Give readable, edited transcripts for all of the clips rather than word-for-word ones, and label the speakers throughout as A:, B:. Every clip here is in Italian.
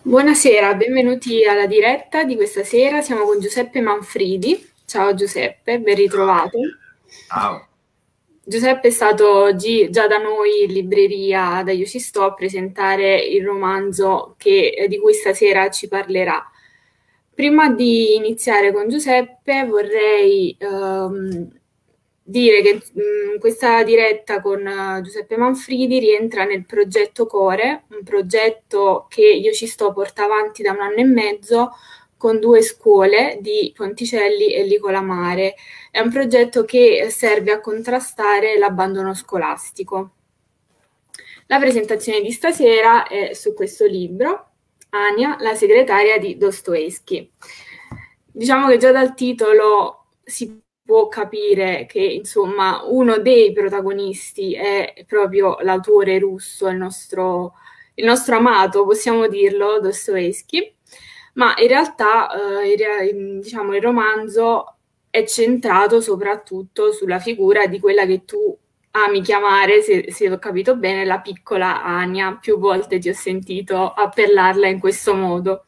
A: Buonasera, benvenuti alla diretta di questa sera. Siamo con Giuseppe Manfridi. Ciao Giuseppe, ben ritrovato.
B: Ciao.
A: Giuseppe è stato oggi già da noi in libreria da Io Ci Sto a presentare il romanzo di cui stasera ci parlerà. Prima di iniziare con Giuseppe vorrei dire che questa diretta con Giuseppe Manfridi rientra nel progetto Core, un progetto che Io Ci Sto porta avanti da un anno e mezzo con due scuole di Ponticelli e Licolamare. È un progetto che serve a contrastare l'abbandono scolastico. La presentazione di stasera è su questo libro, Ania, la segretaria di Dostoevsky. Diciamo che già dal titolo si può capire che insomma uno dei protagonisti è proprio l'autore russo, il nostro amato, possiamo dirlo, Dostoevsky, ma in realtà diciamo, il romanzo è centrato soprattutto sulla figura di quella che tu ami chiamare, se ho capito bene, la piccola Ania. Più volte ti ho sentito appellarla in questo modo.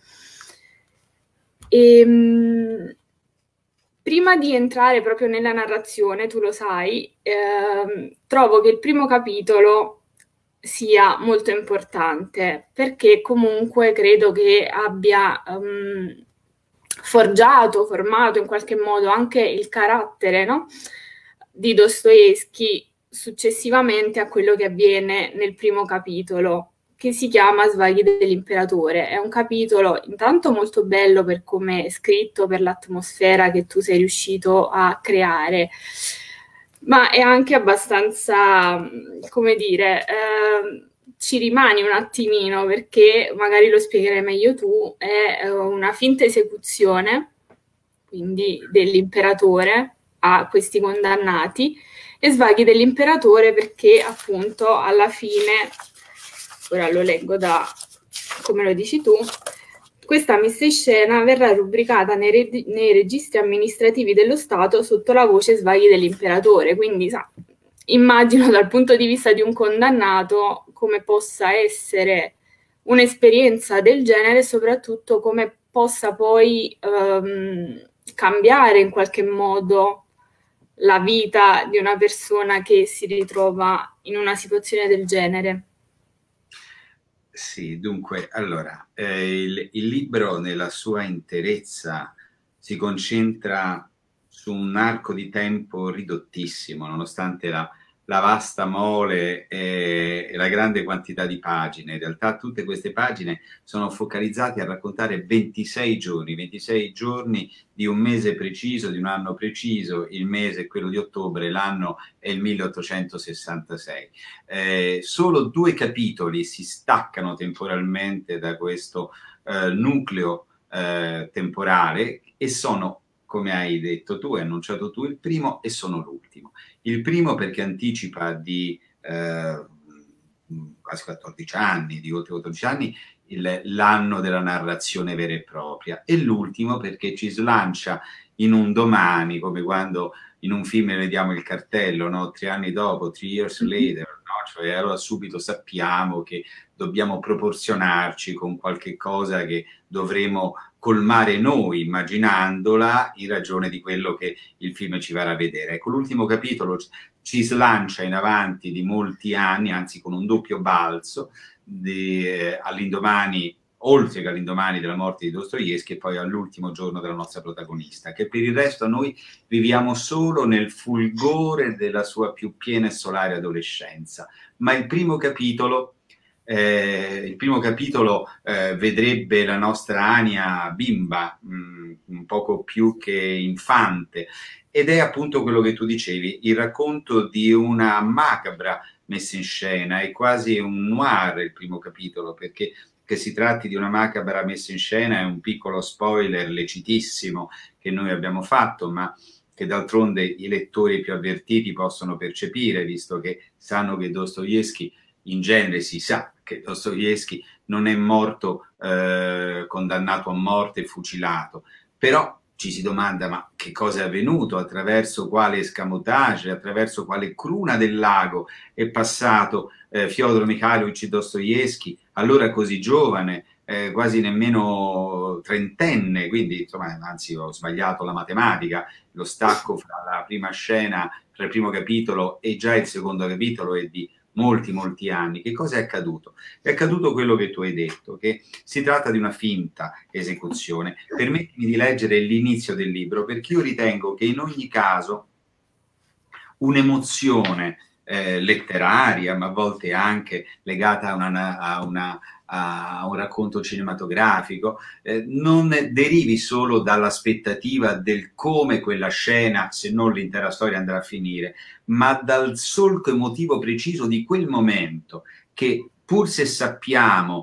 A: Prima di entrare proprio nella narrazione, tu lo sai, trovo che il primo capitolo sia molto importante perché comunque credo che abbia formato in qualche modo anche il carattere, no? Di Dostoevsky successivamente a quello che avviene nel primo capitolo, che si chiama Svaghi dell'imperatore. È un capitolo intanto molto bello per come è scritto, per l'atmosfera che tu sei riuscito a creare, ma è anche abbastanza, come dire, ci rimani un attimino perché magari lo spiegherai meglio tu, è una finta esecuzione, quindi dell'imperatore a questi condannati, e Svaghi dell'imperatore perché appunto alla fine, ora lo leggo da come lo dici tu, questa messa in scena verrà rubricata nei registri amministrativi dello Stato sotto la voce Svaghi dell'imperatore, quindi immagino dal punto di vista di un condannato come possa essere un'esperienza del genere e soprattutto come possa poi cambiare in qualche modo la vita di una persona che si ritrova in una situazione del genere.
B: Sì, dunque, allora, il libro nella sua interezza si concentra su un arco di tempo ridottissimo, nonostante la vasta mole e la grande quantità di pagine. In realtà tutte queste pagine sono focalizzate a raccontare 26 giorni di un mese preciso, di un anno preciso. Il mese è quello di ottobre, l'anno è il 1866. Solo due capitoli si staccano temporalmente da questo nucleo temporale e sono, come hai detto tu, hai annunciato tu, il primo e sono l'ultimo. Il primo perché anticipa di quasi 14 anni, di oltre 14 anni, l'anno della narrazione vera e propria, e l'ultimo perché ci slancia in un domani, come quando in un film vediamo il cartello, no? 3 anni dopo, 3 years later, no? Cioè, allora subito sappiamo che dobbiamo proporzionarci con qualche cosa che dovremo colmare noi, immaginandola, in ragione di quello che il film ci va a vedere. Ecco, l'ultimo capitolo ci slancia in avanti di molti anni, anzi con un doppio balzo, all'indomani, oltre che all'indomani della morte di Dostoevsky, e poi all'ultimo giorno della nostra protagonista, che per il resto noi viviamo solo nel fulgore della sua più piena e solare adolescenza. Ma il primo capitolo vedrebbe la nostra Ania bimba, un poco più che infante, ed è appunto quello che tu dicevi, il racconto di una macabra messa in scena, è quasi un noir il primo capitolo, perché che si tratti di una macabra messa in scena è un piccolo spoiler lecitissimo che noi abbiamo fatto, ma che d'altronde i lettori più avvertiti possono percepire, visto che sanno che Dostoevsky, in genere si sa che Dostoevsky non è morto condannato a morte e fucilato, però ci si domanda ma che cosa è avvenuto, attraverso quale escamotage, attraverso quale cruna del lago è passato Fyodor Mikhailovich Dostoevsky, allora così giovane, quasi nemmeno trentenne, quindi insomma, anzi ho sbagliato la matematica, lo stacco fra la prima scena, fra il primo capitolo e già il secondo capitolo è di molti anni. Che cosa è accaduto? È accaduto quello che tu hai detto, che si tratta di una finta esecuzione. Permettimi di leggere l'inizio del libro, perché io ritengo che in ogni caso un'emozione letteraria, ma a volte anche legata a un racconto cinematografico, non derivi solo dall'aspettativa del come quella scena, se non l'intera storia, andrà a finire, ma dal solco emotivo preciso di quel momento che, pur se sappiamo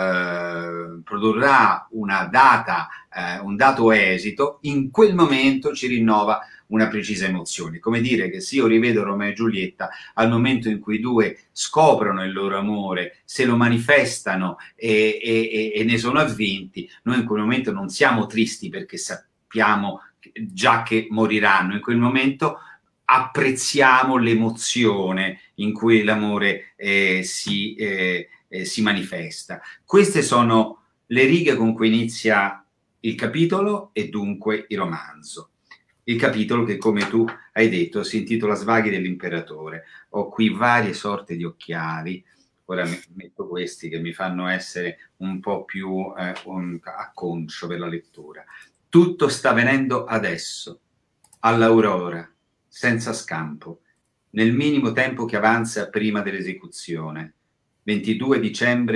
B: produrrà una data, un dato esito, in quel momento ci rinnova una precisa emozione. Come dire che se io rivedo Romeo e Giulietta, al momento in cui i due scoprono il loro amore, se lo manifestano e ne sono avvinti, noi in quel momento non siamo tristi perché sappiamo già che moriranno, in quel momento apprezziamo l'emozione in cui l'amore si manifesta. Queste sono le righe con cui inizia il capitolo e dunque il romanzo. Il capitolo che, come tu hai detto, si intitola Svaghi dell'imperatore. Ho qui varie sorte di occhiali, ora metto questi che mi fanno essere un po' più acconcio per la lettura. Tutto sta venendo adesso, all'aurora, senza scampo, nel minimo tempo che avanza prima dell'esecuzione. 22 dicembre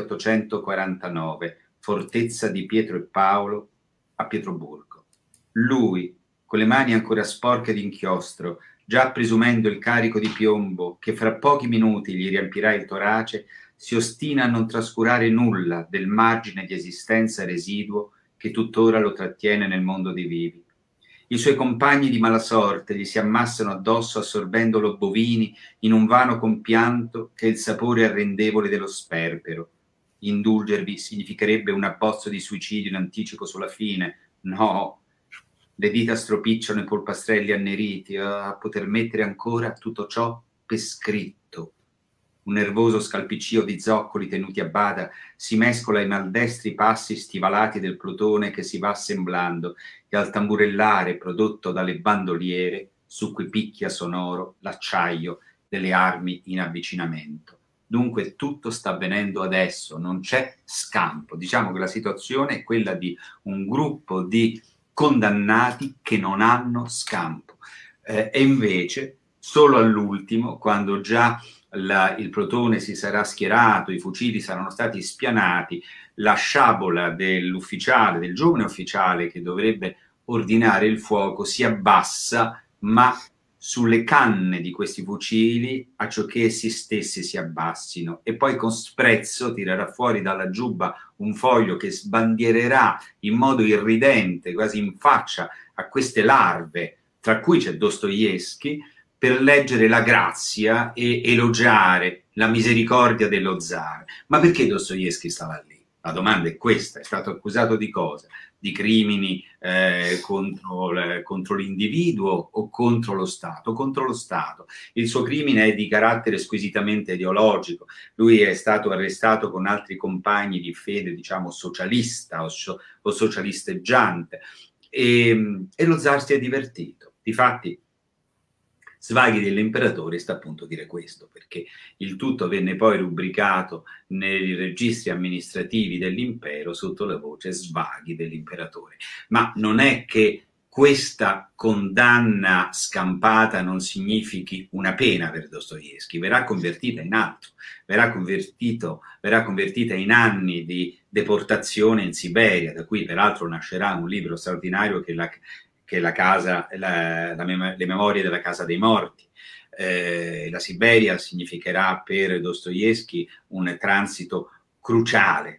B: 1849, fortezza di Pietro e Paolo a Pietroburgo. Lui, con le mani ancora sporche d'inchiostro, già presumendo il carico di piombo che fra pochi minuti gli riempirà il torace, si ostina a non trascurare nulla del margine di esistenza residuo che tuttora lo trattiene nel mondo dei vivi. I suoi compagni di mala sorte gli si ammassano addosso assorbendolo bovini in un vano compianto che è il sapore arrendevole dello sperpero. Indulgervi significherebbe un abbozzo di suicidio in anticipo sulla fine. No, le dita stropicciano i polpastrelli anneriti a poter mettere ancora tutto ciò per scritto. Un nervoso scalpiccio di zoccoli tenuti a bada si mescola ai maldestri passi stivalati del plotone che si va assemblando e al tamburellare prodotto dalle bandoliere su cui picchia sonoro l'acciaio delle armi in avvicinamento. Dunque tutto sta avvenendo adesso, non c'è scampo. Diciamo che la situazione è quella di un gruppo di condannati che non hanno scampo. E invece, solo all'ultimo, quando già il plotone si sarà schierato, i fucili saranno stati spianati, la sciabola dell'ufficiale, del giovane ufficiale che dovrebbe ordinare il fuoco, si abbassa, ma sulle canne di questi fucili, a ciò che essi stessi si abbassino, e poi con sprezzo tirerà fuori dalla giubba un foglio che sbandiererà in modo irridente, quasi in faccia, a queste larve, tra cui c'è Dostoevskij, per leggere la grazia e elogiare la misericordia dello zar. Ma perché Dostoevskij stava lì? La domanda è questa: è stato accusato di cosa? Di crimini contro l'individuo o contro lo Stato? Contro lo Stato. Il suo crimine è di carattere squisitamente ideologico. Lui è stato arrestato con altri compagni di fede, diciamo, socialista o socialisteggiante, e lo zar si è divertito. Difatti, Svaghi dell'imperatore sta appunto a dire questo, perché il tutto venne poi rubricato nei registri amministrativi dell'impero sotto la voce Svaghi dell'imperatore. Ma non è che questa condanna scampata non significhi una pena per Dostoevskij, verrà convertita in altro, verrà convertita in anni di deportazione in Siberia, da cui peraltro nascerà un libro straordinario che le memorie della casa dei morti. La Siberia significherà per Dostoevskij un transito cruciale,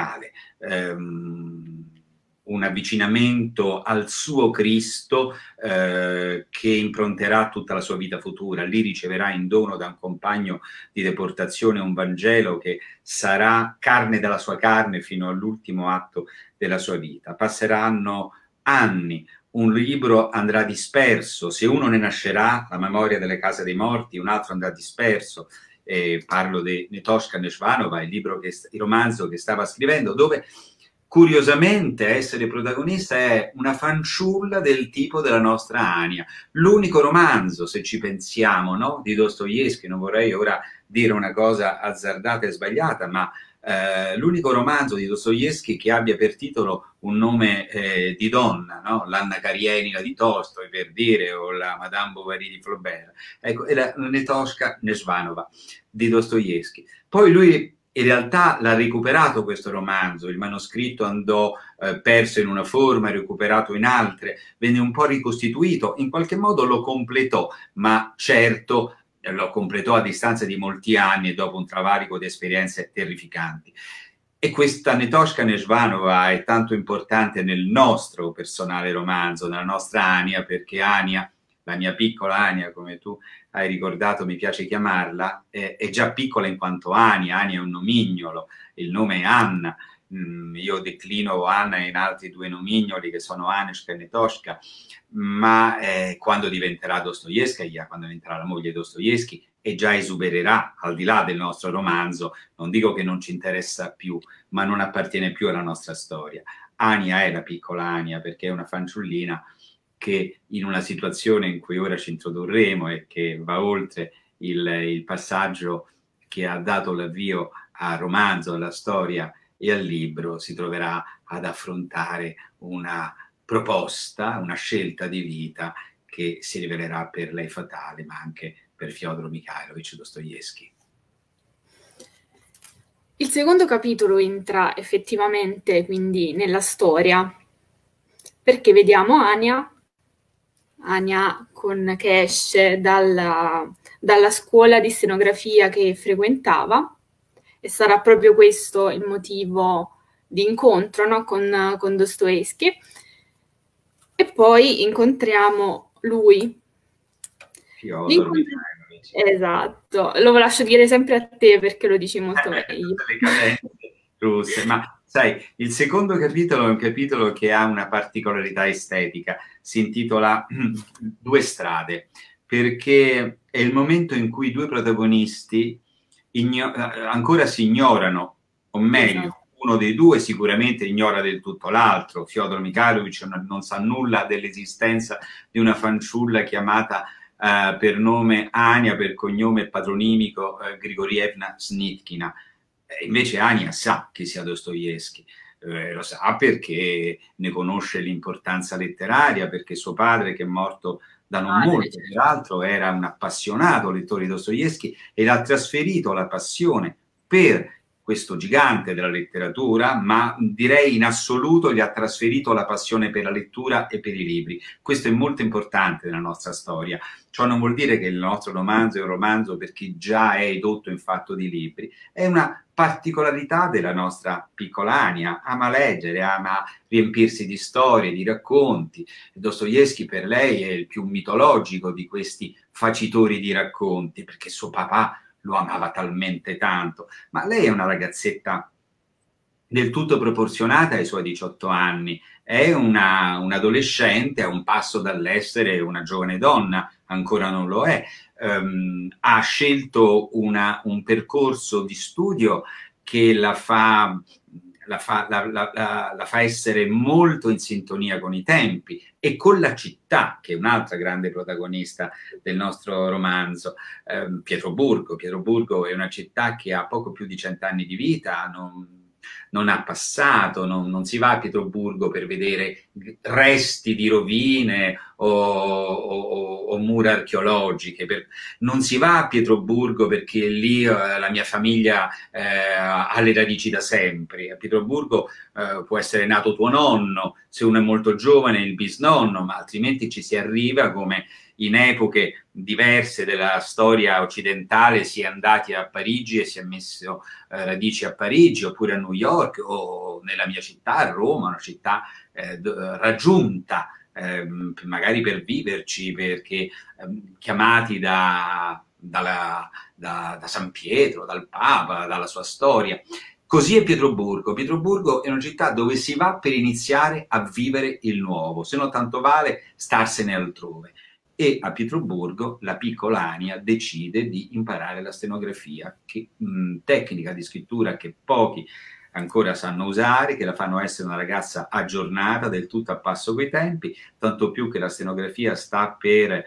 B: un avvicinamento al suo Cristo che impronterà tutta la sua vita futura. Lì riceverà in dono da un compagno di deportazione un Vangelo che sarà carne della sua carne fino all'ultimo atto della sua vita. Passeranno anni, un libro andrà disperso, se uno ne nascerà, la memoria delle case dei morti, un altro andrà disperso, parlo di Netoshka Neshvanova, il romanzo che stava scrivendo, dove curiosamente essere protagonista è una fanciulla del tipo della nostra Ania. L'unico romanzo, se ci pensiamo, no? Di Dostoevskij, non vorrei ora dire una cosa azzardata e sbagliata, ma l'unico romanzo di Dostoevskij che abbia per titolo un nome di donna, no? L'Anna Karenina di Tolstoi, per dire, o la Madame Bovary di Flaubert. Ecco, era Netoshka Neshvanova di Dostoevskij. Poi lui in realtà l'ha recuperato questo romanzo, il manoscritto andò perso in una forma, recuperato in altre, venne un po' ricostituito, in qualche modo lo completò, ma certo lo completò a distanza di molti anni e dopo un travalico di esperienze terrificanti. E questa Netoshka Neshvanova è tanto importante nel nostro personale romanzo, nella nostra Ania, perché Ania, la mia piccola Ania, come tu hai ricordato, mi piace chiamarla, è già piccola in quanto Ania. Ania è un nomignolo, il nome è Anna. Io declino Anna in altri due nomignoli che sono Anishka e Netoshka, ma quando diventerà Dostoevskij, quando diventerà la moglie di Dostoevskij, e già esubererà al di là del nostro romanzo, non dico che non ci interessa più, ma non appartiene più alla nostra storia. Ania è la piccola Ania perché è una fanciullina che in una situazione in cui ora ci introdurremo e che va oltre il passaggio che ha dato l'avvio al romanzo, alla storia e al libro, si troverà ad affrontare una proposta, una scelta di vita che si rivelerà per lei fatale, ma anche per Fyodor Mikhailovich Dostoevskij.
A: Il secondo capitolo entra effettivamente quindi nella storia, perché vediamo Ania che esce dalla scuola di scenografia che frequentava, e sarà proprio questo il motivo di incontro, no? con Dostoevskij, e poi incontriamo lui.
B: Fyodor Mikhailovich.
A: Esatto, lo lascio dire sempre a te perché lo dici molto meglio.
B: Tutte le cadenze russe, ma sai, il secondo capitolo è un capitolo che ha una particolarità estetica, si intitola Due strade, perché è il momento in cui i due protagonisti ancora si ignorano, o meglio, esatto, uno dei due sicuramente ignora del tutto l'altro. Fyodor Mikhailovich non sa nulla dell'esistenza di una fanciulla chiamata per nome Ania, per cognome patronimico Grigorievna Snitkina. Invece Ania sa chi sia Dostoevskij, lo sa perché ne conosce l'importanza letteraria, perché suo padre, che è morto da non molto, peraltro era un appassionato lettore di Dostoevskij e l'ha trasferito la passione per questo gigante della letteratura, ma direi in assoluto gli ha trasferito la passione per la lettura e per i libri. Questo è molto importante nella nostra storia. Ciò non vuol dire che il nostro romanzo è un romanzo perché già è edotto in fatto di libri, è una particolarità della nostra piccola Ania, ama leggere, ama riempirsi di storie, di racconti. Dostoevskij per lei è il più mitologico di questi facitori di racconti, perché suo papà lo amava talmente tanto, ma lei è una ragazzetta del tutto proporzionata ai suoi 18 anni, è un adolescente a un passo dall'essere una giovane donna, ancora non lo è, ha scelto un percorso di studio che la fa essere molto in sintonia con i tempi e con la città, che è un'altra grande protagonista del nostro romanzo, Pietroburgo. Pietroburgo è una città che ha poco più di 100 anni di vita, non ha passato, non si va a Pietroburgo per vedere resti di rovine o mura archeologiche, non si va a Pietroburgo perché lì la mia famiglia ha le radici da sempre. A Pietroburgo può essere nato tuo nonno, se uno è molto giovane il bisnonno, ma altrimenti ci si arriva come in epoche diverse della storia occidentale si è andati a Parigi e si è messo radici a Parigi, oppure a New York, o nella mia città, a Roma, una città raggiunta, magari per viverci, perché chiamati da San Pietro, dal Papa, dalla sua storia. Così è Pietroburgo. Pietroburgo è una città dove si va per iniziare a vivere il nuovo, se non tanto vale starsene altrove. e a Pietroburgo la piccola Ania decide di imparare la stenografia, tecnica di scrittura che pochi ancora sanno usare, che la fanno essere una ragazza aggiornata, del tutto a passo coi tempi, tanto più che la stenografia sta per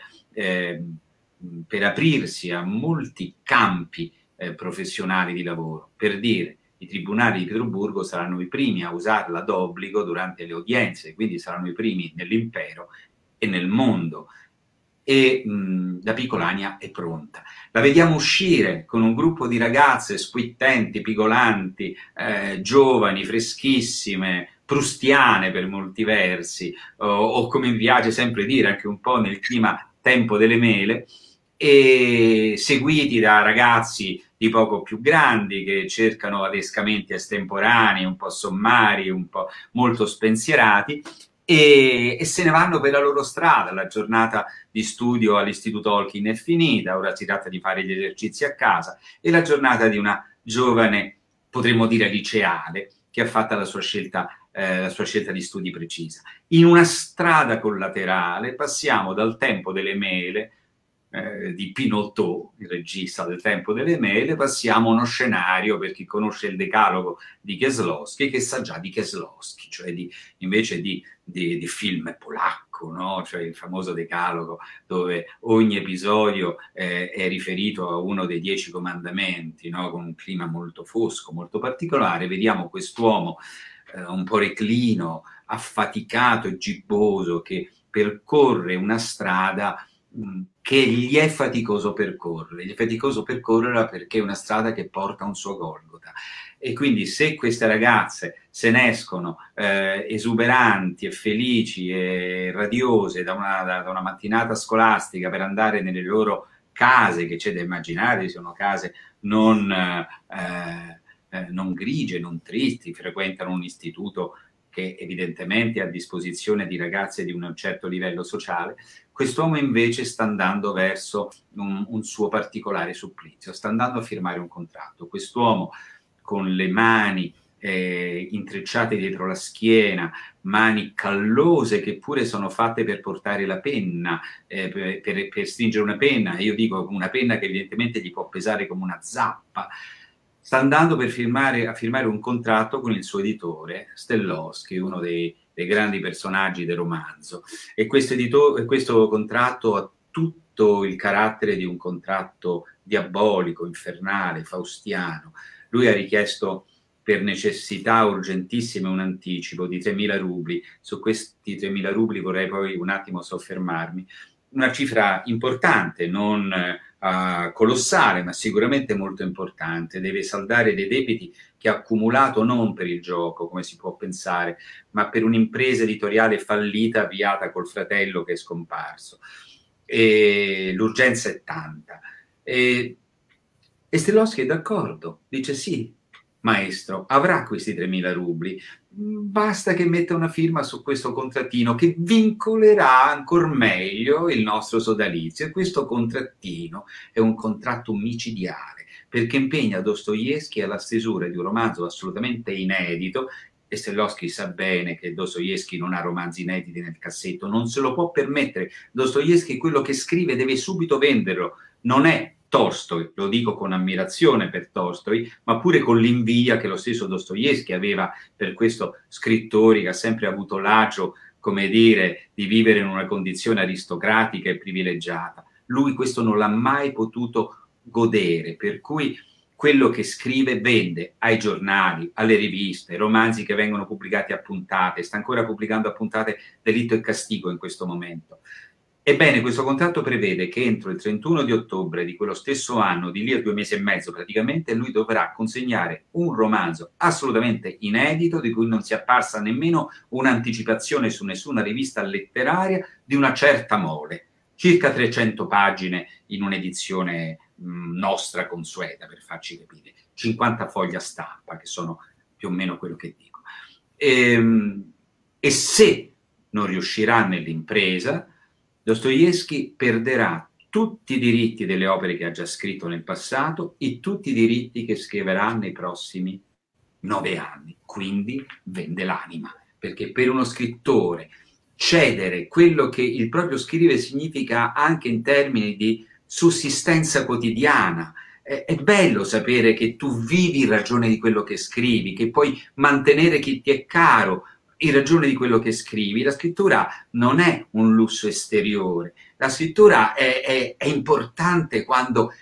B: aprirsi a molti campi professionali di lavoro. Per dire, i tribunali di Pietroburgo saranno i primi a usarla d'obbligo durante le udienze, quindi saranno i primi nell'impero e nel mondo. E la piccola Ania è pronta. La vediamo uscire con un gruppo di ragazze squittenti, pigolanti, giovani, freschissime, prustiane per molti versi, o come mi piace sempre dire, anche un po' nel clima tempo delle mele, e seguiti da ragazzi di poco più grandi che cercano adescamenti estemporanei, un po' sommari, un po' molto spensierati, e se ne vanno per la loro strada. La giornata di studio all'Istituto Tolkien è finita, ora si tratta di fare gli esercizi a casa, e la giornata di una giovane, potremmo dire liceale, che ha fatto la sua scelta di studi precisa. In una strada collaterale passiamo dal tempo delle mele, di Pinotto, il regista del Tempo delle Mele, passiamo a uno scenario, per chi conosce il decalogo di Kieslowski, che sa già di Kieslowski, cioè invece di film polacco, no? Cioè il famoso decalogo dove ogni episodio è riferito a uno dei 10 comandamenti, no? Con un clima molto fosco, molto particolare. Vediamo quest'uomo un po' reclino, affaticato e gibboso, che percorre una strada che gli è faticoso percorrere. Gli è faticoso percorrerla perché è una strada che porta a un suo Golgota. E quindi se queste ragazze se ne escono esuberanti e felici e radiose da una mattinata scolastica per andare nelle loro case, che c'è da immaginare sono case non grigie, non tristi, frequentano un istituto che evidentemente è a disposizione di ragazze di un certo livello sociale, quest'uomo invece sta andando verso un suo particolare supplizio, sta andando a firmare un contratto. Quest'uomo con le mani intrecciate dietro la schiena, mani callose che pure sono fatte per portare la penna, per stringere una penna, io dico una penna che evidentemente gli può pesare come una zappa, sta andando a firmare un contratto con il suo editore, Stellowski, uno dei grandi personaggi del romanzo. E questo contratto ha tutto il carattere di un contratto diabolico, infernale, faustiano. Lui ha richiesto per necessità urgentissime un anticipo di 3.000 rubli. Su questi 3.000 rubli vorrei poi un attimo soffermarmi. Una cifra importante, non colossale, ma sicuramente molto importante. Deve saldare dei debiti che ha accumulato non per il gioco, come si può pensare, ma per un'impresa editoriale fallita avviata col fratello che è scomparso. E l'urgenza è tanta. E Stellowski è d'accordo, dice sì, maestro, avrà questi 3.000 rubli, basta che metta una firma su questo contrattino che vincolerà ancor meglio il nostro sodalizio. E questo contrattino è un contratto micidiale, perché impegna Dostoevskij alla stesura di un romanzo assolutamente inedito. E Stellowski sa bene che Dostoevskij non ha romanzi inediti nel cassetto, non se lo può permettere. Dostoevskij quello che scrive deve subito venderlo, non è Tolstoi, lo dico con ammirazione per Tolstoi, ma pure con l'invidia che lo stesso Dostoevskij aveva per questo scrittore che ha sempre avuto l'agio, come dire, di vivere in una condizione aristocratica e privilegiata. Lui questo non l'ha mai potuto godere, per cui quello che scrive vende ai giornali, alle riviste, romanzi che vengono pubblicati a puntate, sta ancora pubblicando a puntate Delitto e Castigo in questo momento. Ebbene, questo contratto prevede che entro il 31 di ottobre di quello stesso anno, di lì a 2 mesi e mezzo praticamente, lui dovrà consegnare un romanzo assolutamente inedito, di cui non sia apparsa nemmeno un'anticipazione su nessuna rivista letteraria, di una certa mole, circa 300 pagine in un'edizione nostra consueta, per farci capire, 50 fogli a stampa, che sono più o meno quello che dico. E se non riuscirà nell'impresa, Dostoevskij perderà tutti i diritti delle opere che ha già scritto nel passato e tutti i diritti che scriverà nei prossimi 9 anni. Quindi vende l'anima, perché per uno scrittore cedere quello che il proprio scrivere significa anche in termini di sussistenza quotidiana. È bello sapere che tu vivi in ragione di quello che scrivi, che puoi mantenere chi ti è caro in ragione di quello che scrivi. La scrittura non è un lusso esteriore, la scrittura è importante quando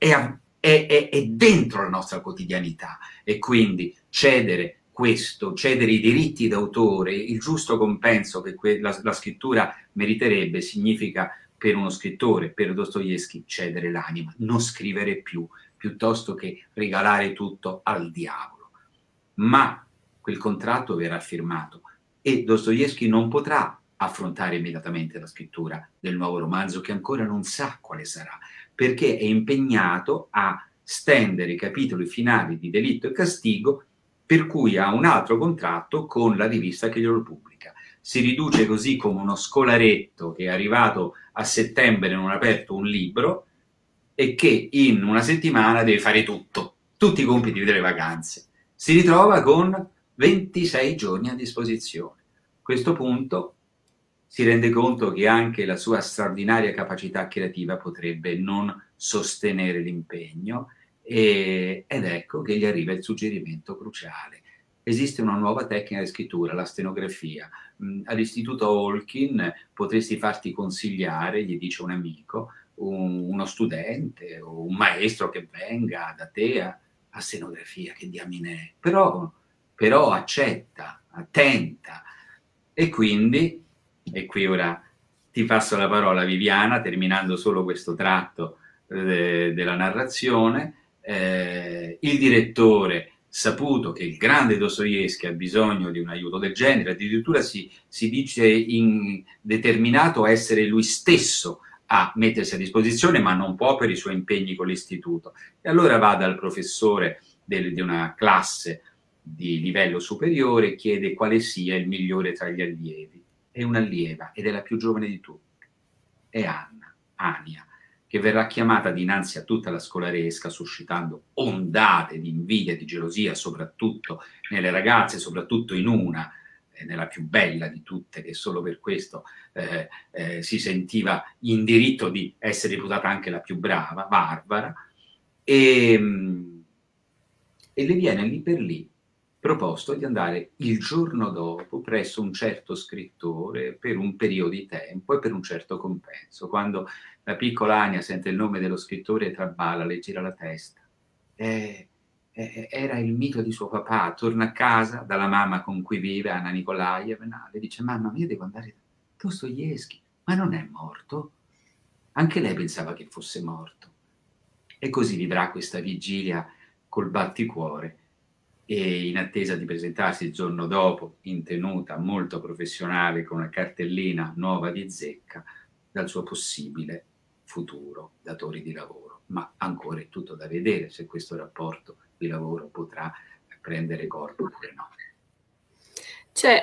B: è dentro la nostra quotidianità, e quindi cedere questo, cedere i diritti d'autore, il giusto compenso che la scrittura meriterebbe, significa per uno scrittore, per Dostoevskij, cedere l'anima, non scrivere più, piuttosto che regalare tutto al diavolo. Ma quel contratto verrà firmato e Dostoevskij non potrà affrontare immediatamente la scrittura del nuovo romanzo, che ancora non sa quale sarà, perché è impegnato a stendere i capitoli finali di Delitto e Castigo, per cui ha un altro contratto con la rivista che glielo pubblica. Si riduce così come uno scolaretto che è arrivato a settembre e non ha aperto un libro e che in una settimana deve fare tutto, tutti i compiti delle vacanze. Si ritrova con 26 giorni a disposizione. A questo punto si rende conto che anche la sua straordinaria capacità creativa potrebbe non sostenere l'impegno, ed ecco che gli arriva il suggerimento cruciale. Esiste una nuova tecnica di scrittura, la stenografia. All'istituto Holkin potresti farti consigliare, gli dice un amico, uno studente o un maestro che venga da te a stenografia, che diamine è. Però accetta, attenta. E quindi, e qui ora ti passo la parola, Viviana, terminando solo questo tratto della narrazione, il direttore, saputo che il grande Dostoevskij ha bisogno di un aiuto del genere, addirittura si dice determinato a essere lui stesso a mettersi a disposizione, ma non può per i suoi impegni con l'istituto. E allora va dal professore di una classe di livello superiore e chiede quale sia il migliore tra gli allievi. È un'allieva ed è la più giovane di tutte, è Ania, che verrà chiamata dinanzi a tutta la scolaresca, suscitando ondate di invidia e di gelosia, soprattutto nelle ragazze, soprattutto in una, nella più bella di tutte, che solo per questo si sentiva in diritto di essere reputata anche la più brava, Barbara, e le viene lì per lì proposto di andare il giorno dopo presso un certo scrittore per un periodo di tempo e per un certo compenso. Quando la piccola Ania sente il nome dello scrittore, traballa, le gira la testa. Era il mito di suo papà. Torna a casa dalla mamma con cui vive, Anna Nikolaevna, le dice: mamma, io devo andare da Dostoevskij, ma non è morto? Anche lei pensava che fosse morto. E così vivrà questa vigilia col batticuore, e in attesa di presentarsi il giorno dopo in tenuta molto professionale con una cartellina nuova di zecca dal suo possibile futuro datore di lavoro. Ma ancora è tutto da vedere se questo rapporto di lavoro potrà prendere corpo oppure no.
A: C'è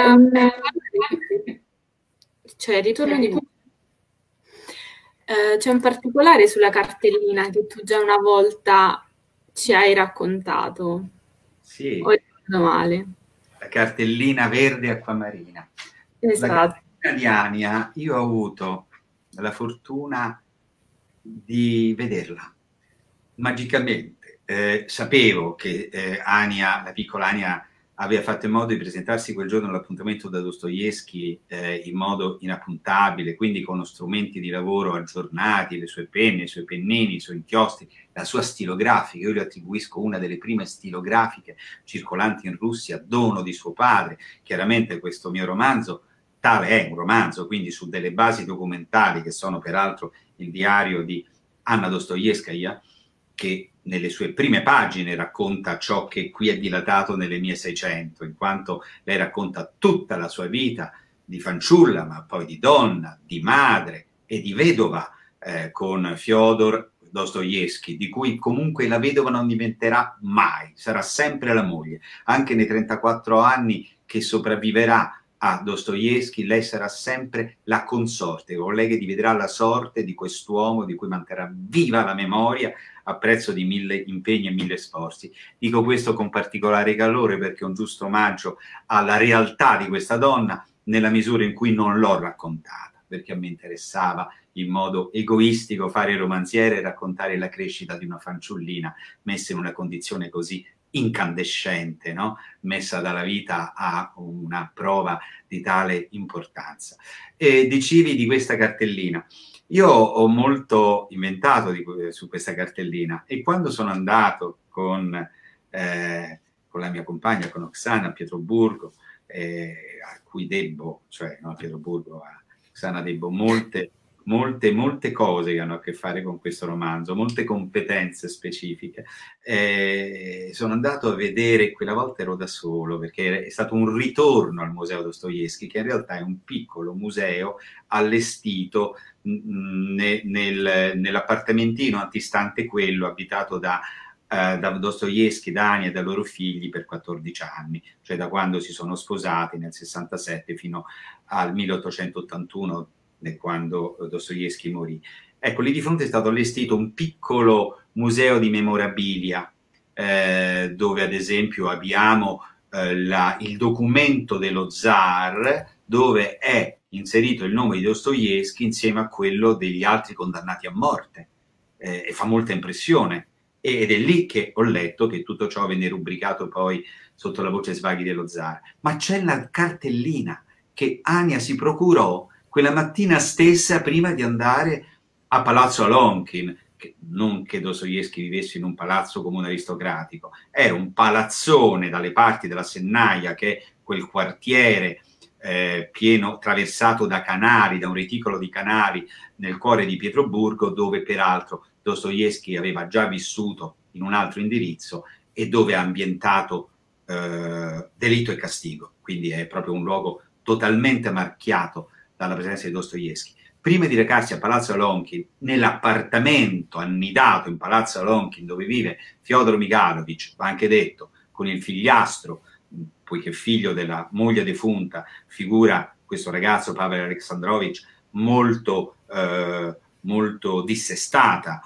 A: un particolare sulla cartellina che tu già una volta ci hai raccontato.
B: Sì.
A: Ho ricordato male.
B: La cartellina verde acquamarina.
A: Esatto.
B: La cartellina di Ania, io ho avuto la fortuna di vederla magicamente. Sapevo che Ania, la piccola Ania, aveva fatto in modo di presentarsi quel giorno all'appuntamento da Dostoevskij in modo inappuntabile, quindi con strumenti di lavoro aggiornati, le sue penne, i suoi pennini, i suoi inchiostri, la sua stilografica. Io le attribuisco una delle prime stilografiche circolanti in Russia, dono di suo padre. Chiaramente questo mio romanzo, tale è un romanzo, quindi su delle basi documentali che sono peraltro il diario di Anna Dostoevskaja, che nelle sue prime pagine racconta ciò che qui è dilatato nelle mie 600, in quanto lei racconta tutta la sua vita di fanciulla, ma poi di donna, di madre e di vedova con Fyodor Dostoevskij, di cui comunque la vedova non diventerà mai, sarà sempre la moglie. Anche nei 34 anni che sopravviverà a Dostoevskij, lei sarà sempre la consorte, colei che dividerà la sorte di quest'uomo di cui manterrà viva la memoria a prezzo di 1000 impegni e 1000 sforzi. Dico questo con particolare calore perché è un giusto omaggio alla realtà di questa donna nella misura in cui non l'ho raccontata, perché a me interessava in modo egoistico fare il romanziere e raccontare la crescita di una fanciullina messa in una condizione così incandescente, no? Messa dalla vita a una prova di tale importanza. E dicevi di questa cartellina. Io ho molto inventato su questa cartellina, e quando sono andato con la mia compagna, con Oksana, a Pietroburgo, a cui debbo, cioè no, a Pietroburgo, a Oksana debbo molte cose che hanno a che fare con questo romanzo, molte competenze specifiche. Sono andato a vedere, quella volta ero da solo, perché è stato un ritorno al Museo Dostoevskij, che in realtà è un piccolo museo allestito nell'appartamentino antistante quello abitato da Dostoevskij, da Ania e dai loro figli per 14 anni, cioè da quando si sono sposati nel 67 fino al 1881, quando Dostoevskij morì. Ecco, lì di fronte è stato allestito un piccolo museo di memorabilia, dove ad esempio abbiamo il documento dello zar, dove è inserito il nome di Dostoevskij insieme a quello degli altri condannati a morte, e fa molta impressione. Ed è lì che ho letto che tutto ciò venne rubricato poi sotto la voce Svaghi dello zar. Ma c'è la cartellina che Ania si procurò quella mattina stessa prima di andare a Palazzo Alonkin, non che Dostoevskij vivesse in un palazzo come un aristocratico, era un palazzone dalle parti della Sennaia, che è quel quartiere pieno, traversato da canali, da un reticolo di canali nel cuore di Pietroburgo, dove peraltro Dostoevskij aveva già vissuto in un altro indirizzo e dove ha ambientato Delitto e Castigo, quindi è proprio un luogo totalmente marchiato dalla presenza di Dostoevskij. Prima di recarsi a Palazzo Alonkin, nell'appartamento annidato in Palazzo Alonkin dove vive Fyodor Mikhailovich, va anche detto, con il figliastro, poiché figlio della moglie defunta, figura questo ragazzo Pavel Alexandrovich molto dissestata,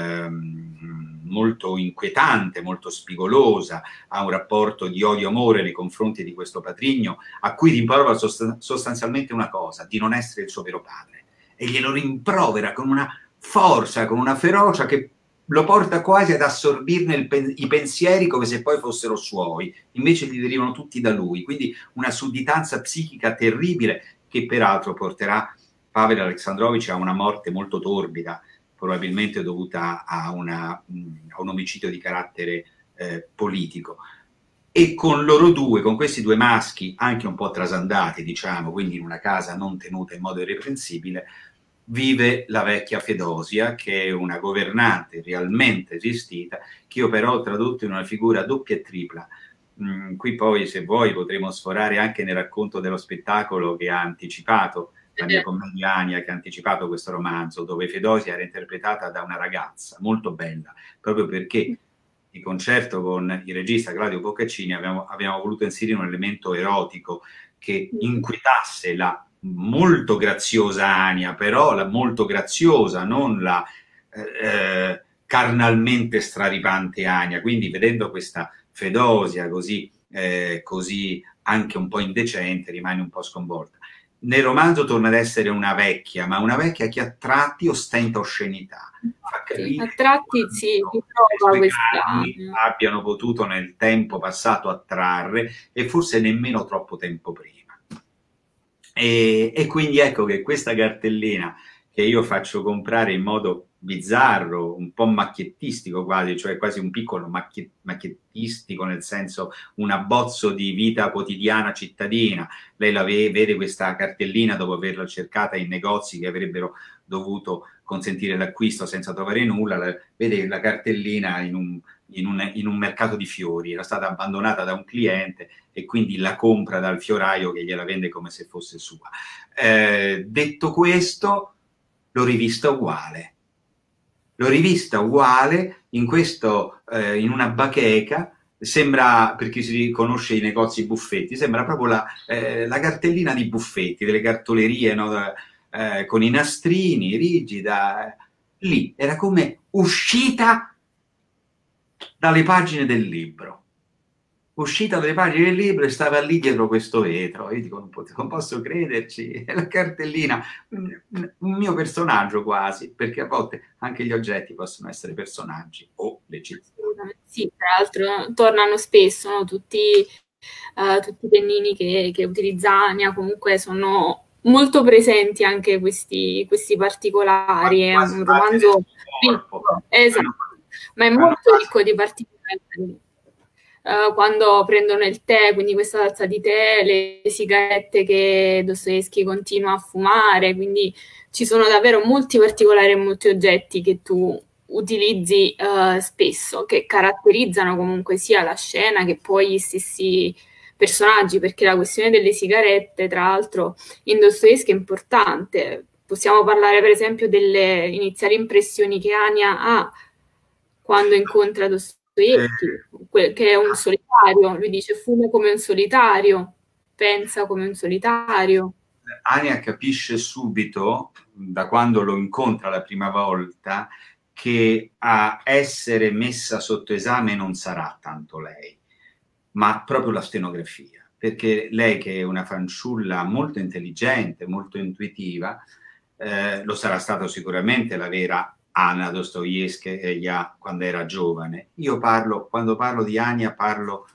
B: molto inquietante, molto spigolosa, ha un rapporto di odio-amore nei confronti di questo patrigno, a cui rimprovera sostanzialmente una cosa: di non essere il suo vero padre, e glielo rimprovera con una forza, con una ferocia che lo porta quasi ad assorbirne i pensieri come se poi fossero suoi, invece li derivano tutti da lui, quindi una sudditanza psichica terribile che peraltro porterà Pavel Alexandrovich a una morte molto torbida, probabilmente dovuta a un omicidio di carattere politico. E con loro due, con questi due maschi, anche un po' trasandati, diciamo, quindi in una casa non tenuta in modo irreprensibile, vive la vecchia Fedosia, che è una governante realmente esistita, che io però ho tradotto in una figura doppia e tripla. Qui poi, se vuoi, potremo sforare anche nel racconto dello spettacolo che ha anticipato la mia commedia Ania, che ha anticipato questo romanzo, dove Fedosia era interpretata da una ragazza molto bella, proprio perché di concerto con il regista Claudio Boccaccini abbiamo voluto inserire un elemento erotico che inquietasse la molto graziosa Ania, però la molto graziosa, non la carnalmente straripante Ania. Quindi vedendo questa Fedosia così anche un po' indecente, rimane un po' sconvolta. Nel romanzo torna ad essere una vecchia, ma una vecchia che a tratti ostenta oscenità.
A: Sì, a tratti si ritrova questa...
B: abbiano potuto nel tempo passato attrarre, e forse nemmeno troppo tempo prima. E quindi ecco che questa cartellina, che io faccio comprare in modo bizzarro, un po' macchiettistico quasi, cioè quasi un piccolo macchiettistico, nel senso un abbozzo di vita quotidiana cittadina. Lei vede questa cartellina dopo averla cercata in negozi che avrebbero dovuto consentire l'acquisto senza trovare nulla, vede la cartellina in un mercato di fiori, era stata abbandonata da un cliente e quindi la compra dal fioraio che gliela vende come se fosse sua. Detto questo, l'ho rivista uguale. L'ho rivista uguale in una bacheca, sembra, per chi si conosce i negozi Buffetti, sembra proprio la cartellina di Buffetti, delle cartolerie, no? Con i nastrini, rigida. Lì era come uscita dalle pagine del libro. uscita dalle pagine del libro e stava lì dietro questo vetro. Io dico, non posso crederci, è la cartellina, un mio personaggio quasi, perché a volte anche gli oggetti possono essere personaggi o leggi.
A: Assolutamente sì, tra l'altro tornano spesso, no? Tutti i pennini che utilizza Anya comunque sono molto presenti anche questi particolari. È
B: Quasi
A: un
B: parte del
A: romanzo
B: suo corpo.
A: ricco, esatto, ma è
B: Fanno
A: molto ricco di particolari. Quando prendono il tè, quindi questa tazza di tè, le sigarette che Dostoevsky continua a fumare, quindi ci sono davvero molti particolari e molti oggetti che tu utilizzi spesso, che caratterizzano comunque sia la scena che poi gli stessi personaggi, perché la questione delle sigarette, tra l'altro, in Dostoevsky è importante. Possiamo parlare per esempio delle iniziali impressioni che Anya ha quando incontra
B: Eh,
A: Dostoevsky, che è un solitario. Lui dice fumo come un solitario, pensa come un solitario.
B: Ania capisce subito, da quando lo incontra la prima volta, che a essere messa sotto esame non sarà tanto lei, ma proprio la stenografia, perché lei, che è una fanciulla molto intelligente, molto intuitiva, lo sarà stato sicuramente la vera Anna Dostoevskaya quando era giovane. Quando parlo di Ania, parlo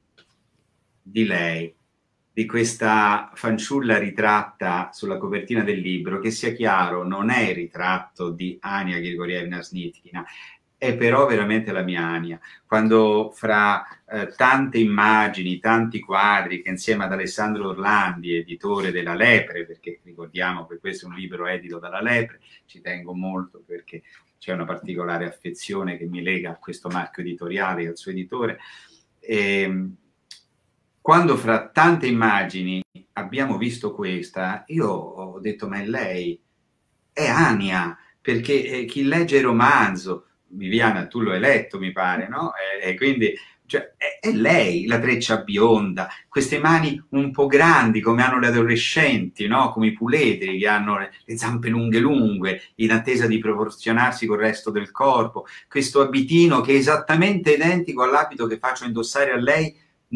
B: di lei, di questa fanciulla ritratta sulla copertina del libro, che sia chiaro, non è il ritratto di Ania Grigorievna Snitkina, è però veramente la mia Ania. Quando fra tante immagini, tanti quadri che insieme ad Alessandro Orlandi, editore della Lepre, perché ricordiamo che questo è un libro edito dalla Lepre, ci tengo molto perché c'è una particolare affezione che mi lega a questo marchio editoriale e al suo editore, e quando fra tante immagini abbiamo visto questa, io ho detto, ma è lei, è Ania, perché chi legge il romanzo, Viviana, tu lo hai letto, mi pare, no? E quindi cioè, è lei, la treccia bionda, queste mani un po' grandi come hanno le adolescenti, no? Come i puledri che hanno le zampe lunghe lunghe, in attesa di proporzionarsi col resto del corpo, questo abitino che è esattamente identico all'abito che faccio indossare a lei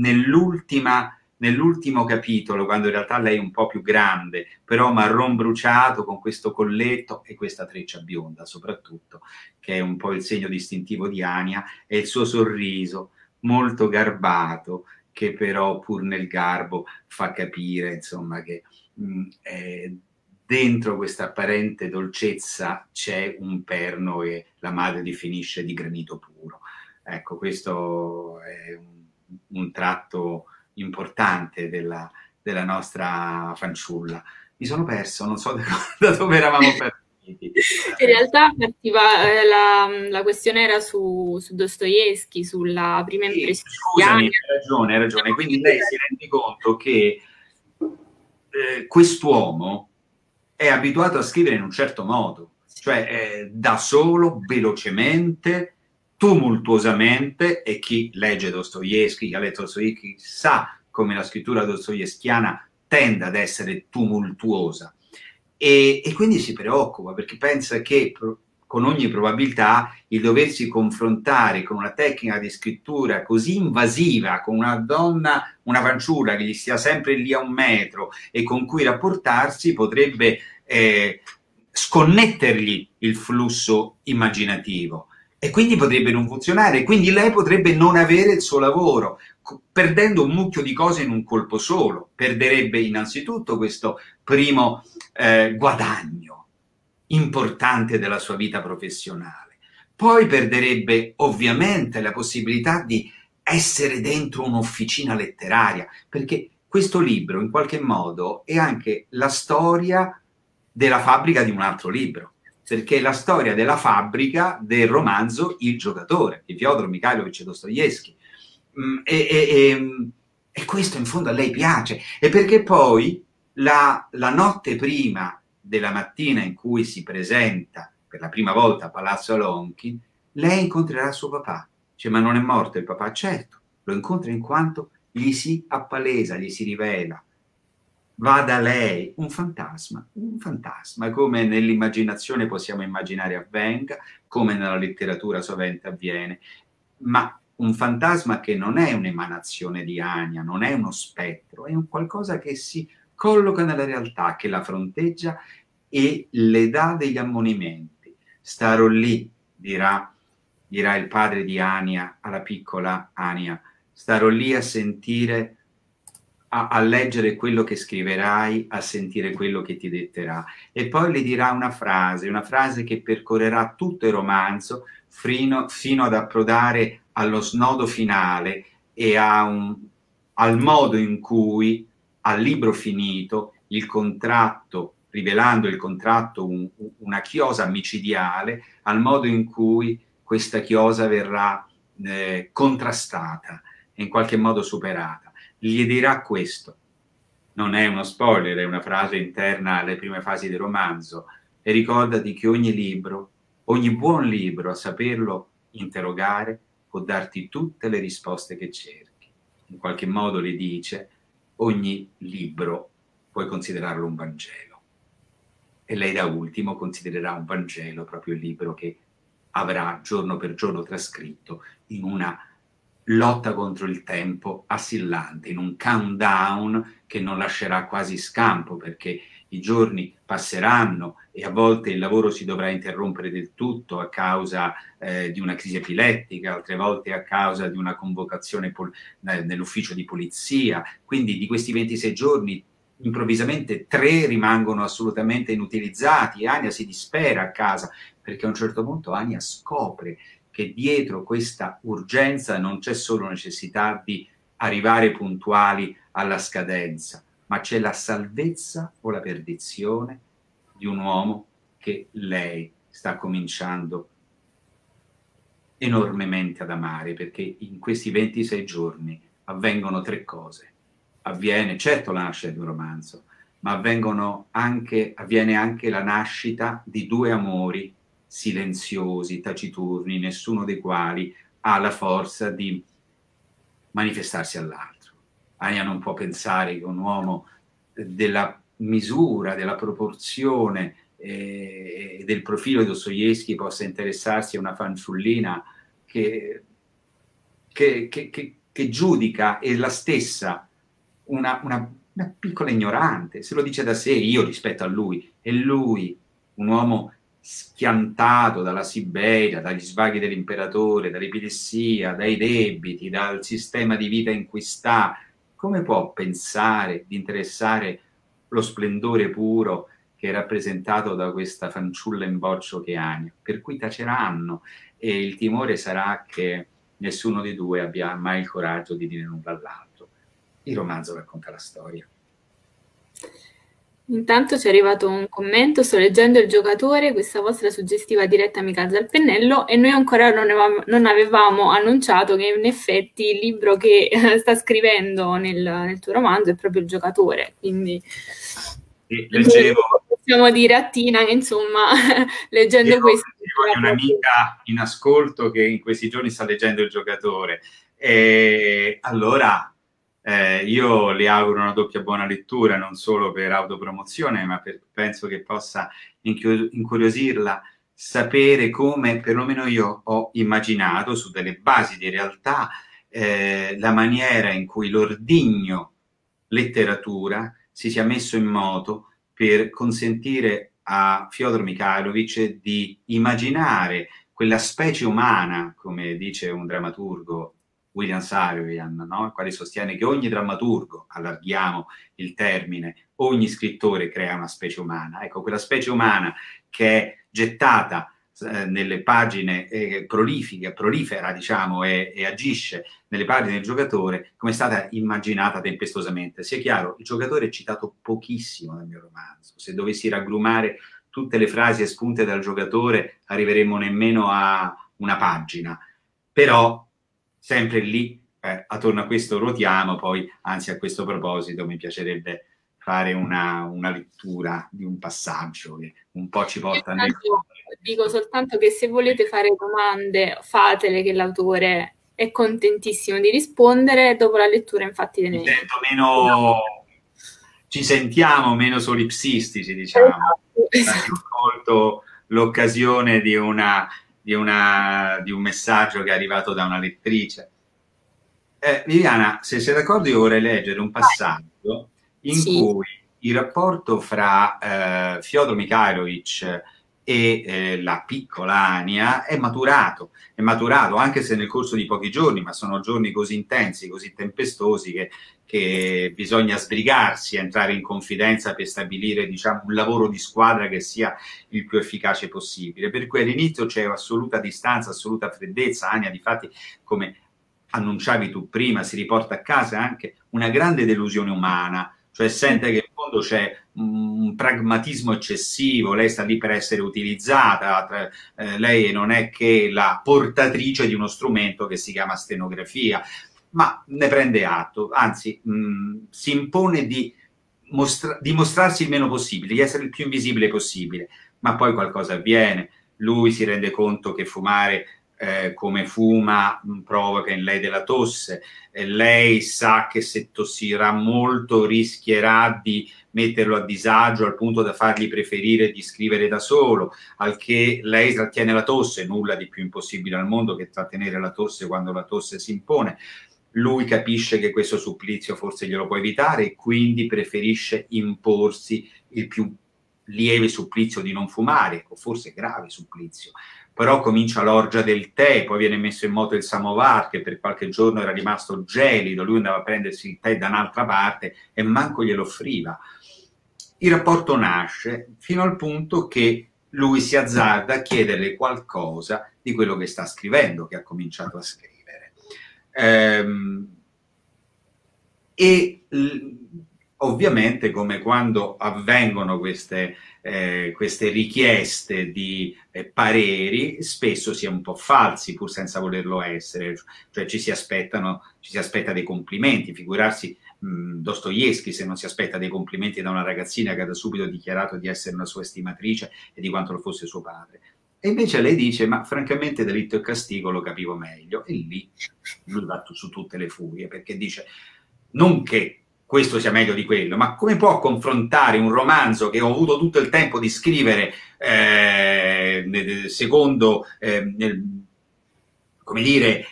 B: nell'ultimo capitolo, quando in realtà lei è un po' più grande, però marron bruciato, con questo colletto e questa treccia bionda soprattutto, che è un po' il segno distintivo di Ania, e il suo sorriso molto garbato, che però pur nel garbo fa capire, insomma, che dentro questa apparente dolcezza c'è un perno che la madre definisce di granito puro. Ecco, questo è un tratto importante della nostra fanciulla. Mi sono perso, non so da dove eravamo partiti.
A: In realtà partiva, la questione era su Dostoevsky, sulla prima
B: Sì,
A: impressione di
B: scusami,
A: Anya.
B: hai ragione. Quindi lei si rende conto che quest'uomo è abituato a scrivere in un certo modo, cioè da solo, velocemente, tumultuosamente, e chi legge Dostoevsky, chi ha letto Dostoevsky, sa come la scrittura dostoevskiana tende ad essere tumultuosa. E quindi si preoccupa perché pensa che con ogni probabilità il doversi confrontare con una tecnica di scrittura così invasiva, con una donna, una fanciulla che gli stia sempre lì a un metro e con cui rapportarsi, potrebbe sconnettergli il flusso immaginativo e quindi potrebbe non funzionare, quindi lei potrebbe non avere il suo lavoro, perdendo un mucchio di cose in un colpo solo. Perderebbe innanzitutto questo primo guadagno importante della sua vita professionale. Poi perderebbe ovviamente la possibilità di essere dentro un'officina letteraria, perché questo libro in qualche modo è anche la storia della fabbrica di un altro libro, perché è la storia della fabbrica del romanzo Il giocatore di Fyodor Mikhailovich Dostoevsky. E questo in fondo a lei piace, e perché poi la notte prima della mattina in cui si presenta per la prima volta a Palazzo Alonkin, lei incontrerà suo papà. Dice, ma non è morto il papà? Certo, lo incontra in quanto gli si appalesa, gli si rivela. Va da lei un fantasma, come nell'immaginazione possiamo immaginare avvenga, come nella letteratura sovente avviene, ma un fantasma che non è un'emanazione di Ania, non è uno spettro, è un qualcosa che si colloca nella realtà, che la fronteggia e le dà degli ammonimenti. Starò lì, dirà il padre di Ania alla piccola Ania, starò lì a sentire, a leggere quello che scriverai, a sentire quello che ti detterà. E poi le dirà una frase che percorrerà tutto il romanzo fino ad approdare allo snodo finale e al modo in cui, al libro finito, il contratto, rivelando il contratto, una chiosa micidiale, al modo in cui questa chiosa verrà contrastata e in qualche modo superata. Gli dirà questo. Non è uno spoiler, è una frase interna alle prime fasi del romanzo. E ricordati che ogni libro, ogni buon libro, a saperlo interrogare, può darti tutte le risposte che cerchi. In qualche modo le dice, ogni libro puoi considerarlo un Vangelo. E lei da ultimo considererà un Vangelo proprio il libro che avrà giorno per giorno trascritto in una lotta contro il tempo assillante, in un countdown che non lascerà quasi scampo, perché i giorni passeranno e a volte il lavoro si dovrà interrompere del tutto a causa di una crisi epilettica, altre volte a causa di una convocazione nell'ufficio di polizia. Quindi di questi 26 giorni improvvisamente 3 rimangono assolutamente inutilizzati e Ania si dispera a casa, perché a un certo punto Ania scopre che dietro questa urgenza non c'è solo necessità di arrivare puntuali alla scadenza, ma c'è la salvezza o la perdizione di un uomo che lei sta cominciando enormemente ad amare, perché in questi 26 giorni avvengono 3 cose. Avviene, certo la nascita di un romanzo, ma avviene anche la nascita di 2 amori silenziosi, taciturni, nessuno dei quali ha la forza di manifestarsi all'altro. Ania non può pensare che un uomo della misura, della proporzione del profilo di Dostoevskij possa interessarsi a una fanciullina che giudica è la stessa una piccola ignorante, se lo dice da sé, io rispetto a lui, e lui, un uomo schiantato dalla Siberia, dagli svaghi dell'imperatore, dall'epilessia, dai debiti, dal sistema di vita in cui sta, come può pensare di interessare lo splendore puro che è rappresentato da questa fanciulla in boccio che è Ania? Per cui taceranno, e il timore sarà che nessuno dei 2 abbia mai il coraggio di dire nulla all'altro. Il romanzo racconta la storia.
A: Intanto ci è arrivato un commento: sto leggendo Il giocatore, questa vostra suggestiva diretta mi calza al pennello, e noi ancora non avevamo annunciato che in effetti il libro che sta scrivendo nel tuo romanzo è proprio Il giocatore, quindi
B: leggevo,
A: possiamo dire a Tina che insomma leggendo questo
B: ho un'amica in ascolto che in questi giorni sta leggendo Il giocatore, e allora io le auguro una doppia buona lettura, non solo per autopromozione, ma penso che possa incuriosirla sapere come, perlomeno io ho immaginato, su delle basi di realtà, la maniera in cui l'ordigno letteratura si sia messo in moto per consentire a Fyodor Mikhailovich di immaginare quella specie umana, come dice un drammaturgo, William Saroyan, no? Il quale sostiene che ogni drammaturgo, allarghiamo il termine, ogni scrittore crea una specie umana. Ecco, quella specie umana che è gettata nelle pagine prolifera, diciamo, e agisce nelle pagine del giocatore, come è stata immaginata tempestosamente. Sia chiaro, il giocatore è citato pochissimo nel mio romanzo. Se dovessi raggrumare tutte le frasi espunte dal giocatore, arriveremmo nemmeno a una pagina. Però sempre lì, attorno a questo ruotiamo, poi, anzi a questo proposito, mi piacerebbe fare una lettura di un passaggio che un po' ci porta nel...
A: Dico soltanto che se volete fare domande, fatele, che l'autore è contentissimo di rispondere. Dopo la lettura, infatti,
B: ci sentiamo meno solipsistici, diciamo.
A: Esatto.
B: Ho colto l'occasione di una di un messaggio che è arrivato da una lettrice. Viviana, se sei d'accordo, io vorrei leggere un passaggio in
A: Sì,
B: cui il rapporto fra Fyodor Mikhailovich e la piccola Ania è maturato anche se nel corso di pochi giorni, ma sono giorni così intensi, così tempestosi che bisogna sbrigarsi a entrare in confidenza per stabilire, diciamo, un lavoro di squadra che sia il più efficace possibile. Per cui all'inizio c'è assoluta distanza, assoluta freddezza. Ania, difatti, come annunciavi tu prima, si riporta a casa anche una grande delusione umana, cioè sente che in fondo c'è un pragmatismo eccessivo, lei sta lì per essere utilizzata, lei non è che la portatrice di uno strumento che si chiama stenografia, ma ne prende atto, anzi si impone di mostrarsi il meno possibile, di essere il più invisibile possibile, ma poi qualcosa avviene, lui si rende conto che fumare come fuma provoca in lei della tosse, lei sa che se tossirà molto rischierà di metterlo a disagio al punto da fargli preferire di scrivere da solo, al che lei trattiene la tosse, nulla di più impossibile al mondo che trattenere la tosse quando la tosse si impone. Lui capisce che questo supplizio forse glielo può evitare e quindi preferisce imporsi il più lieve supplizio di non fumare, o forse grave supplizio. Però comincia l'orgia del tè, poi viene messo in moto il samovar che per qualche giorno era rimasto gelido, lui andava a prendersi il tè da un'altra parte e manco glielo offriva. Il rapporto nasce fino al punto che lui si azzarda a chiederle qualcosa di quello che sta scrivendo, che ha cominciato a scrivere. E ovviamente, come quando avvengono queste richieste di pareri, spesso si è un po' falsi pur senza volerlo essere, cioè ci si aspetta dei complimenti, figurarsi Dostoevskij se non si aspetta dei complimenti da una ragazzina che ha da subito dichiarato di essere una sua estimatrice e di quanto lo fosse suo padre. E invece lei dice, ma francamente Delitto e Castigo lo capivo meglio, e lì lui va su tutte le furie, perché dice, non che questo sia meglio di quello, ma come può confrontare un romanzo che ho avuto tutto il tempo di scrivere secondo, come dire,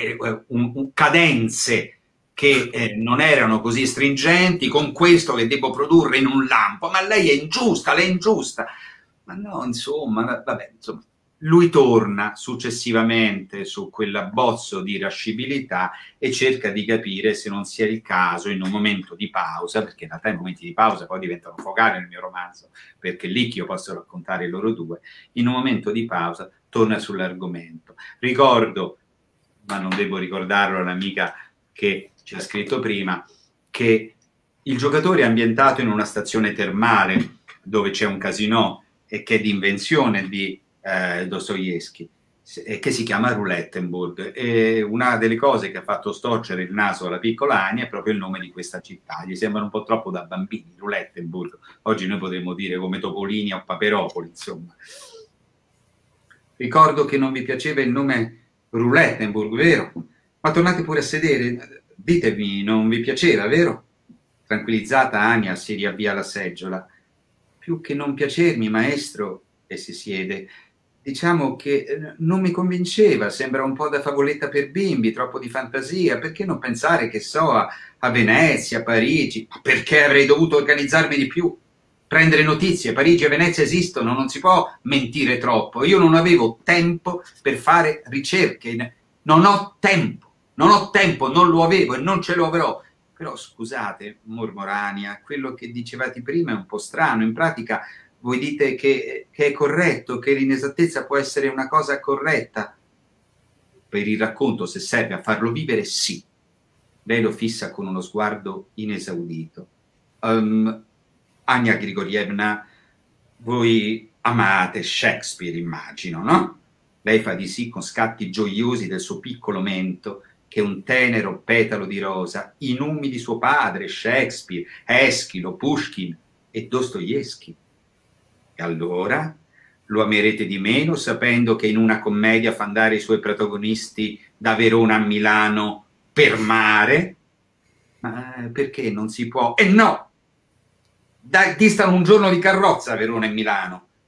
B: cadenze che non erano così stringenti, con questo che devo produrre in un lampo, ma lei è ingiusta, lei è ingiusta. Ma no, insomma, vabbè, insomma, lui torna successivamente su quell'abbozzo di irascibilità e cerca di capire se non sia il caso, in un momento di pausa, perché in realtà i momenti di pausa poi diventano focali nel mio romanzo, perché lì che io posso raccontare loro due, in un momento di pausa torna sull'argomento. Ricordo, ma non devo ricordarlo all'amica che ci ha scritto prima, che il giocatore è ambientato in una stazione termale dove c'è un casinò e che è di invenzione di Dostoevskij, che si chiama Roulettenburg, e una delle cose che ha fatto storcere il naso alla piccola Ania è proprio il nome di questa città. Gli sembra un po' troppo da bambini, Roulettenburg. Oggi noi potremmo dire come Topolini o Paperopoli, insomma. Ricordo che non vi piaceva il nome Roulettenburg, vero? Ma tornate pure a sedere, ditemi, non vi piaceva, vero? Tranquillizzata, Ania si riavvia alla seggiola. Più che non piacermi, maestro, e si siede, diciamo che non mi convinceva, sembra un po' da favoletta per bimbi, troppo di fantasia, perché non pensare, che so, a Venezia, a Parigi, perché avrei dovuto organizzarmi di più, prendere notizie, Parigi e Venezia esistono, non si può mentire troppo, io non avevo tempo per fare ricerche, non ho tempo, non lo avevo e non ce lo avrò. Però scusate, mormora Ania, quello che dicevate prima è un po' strano, in pratica voi dite che è corretto, che l'inesattezza può essere una cosa corretta. Per il racconto, se serve a farlo vivere, sì. Lei lo fissa con uno sguardo inesaudito. Ania Grigorievna, voi amate Shakespeare, immagino, no? Lei fa di sì con scatti gioiosi del suo piccolo mento, che un tenero petalo di rosa, i numi di suo padre, Shakespeare, Eschilo, Pushkin e Dostoevskij. E allora lo amerete di meno sapendo che in una commedia fa andare i suoi protagonisti da Verona a Milano per mare? Ma perché non si può? E no! Distano un giorno di carrozza a Verona e Milano.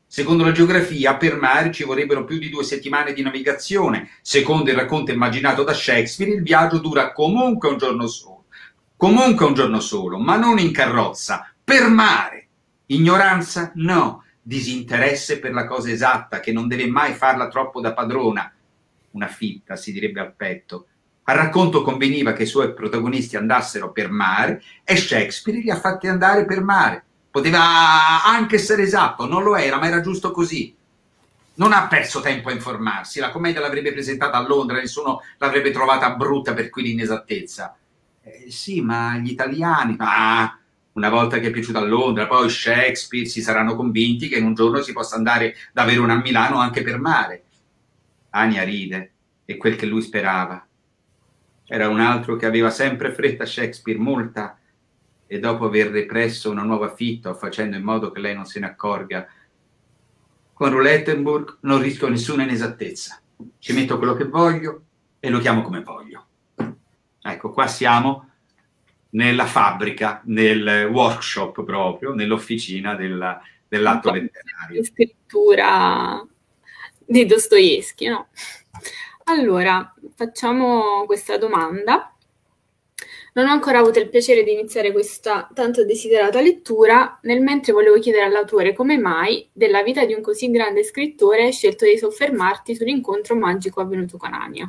B: Secondo la geografia, per mare ci vorrebbero più di 2 settimane di navigazione. Secondo il racconto immaginato da Shakespeare, il viaggio dura comunque un giorno solo. Comunque un giorno solo, ma non in carrozza, per mare. Ignoranza? No. Disinteresse per la cosa esatta, che non deve mai farla troppo da padrona. Una fitta, si direbbe al petto. Al racconto conveniva che i suoi protagonisti andassero per mare e Shakespeare li ha fatti andare per mare. Poteva anche essere esatto, non lo era, ma era giusto così. Non ha perso tempo a informarsi, la commedia l'avrebbe presentata a Londra, nessuno l'avrebbe trovata brutta per quell'inesattezza. Sì, ma gli italiani, una volta che è piaciuta a Londra, poi Shakespeare si saranno convinti che in un giorno si possa andare da Verona a Milano anche per mare. Ania ride, è quel che lui sperava. Era un altro che aveva sempre fretta Shakespeare, molta, e dopo aver represso una nuova fitta o facendo in modo che lei non se ne accorga, con Rothenburg non rischio nessuna inesattezza. Ci metto quello che voglio e lo chiamo come voglio. Ecco, qua siamo nella fabbrica, nel workshop proprio, nell'officina dell'atto letterario.
A: Scrittura di Dostoevskij, no? Allora, facciamo questa domanda. Non ho ancora avuto il piacere di iniziare questa tanto desiderata lettura, nel mentre volevo chiedere all'autore come mai, della vita di un così grande scrittore, hai scelto di soffermarti sull'incontro magico avvenuto con Ania.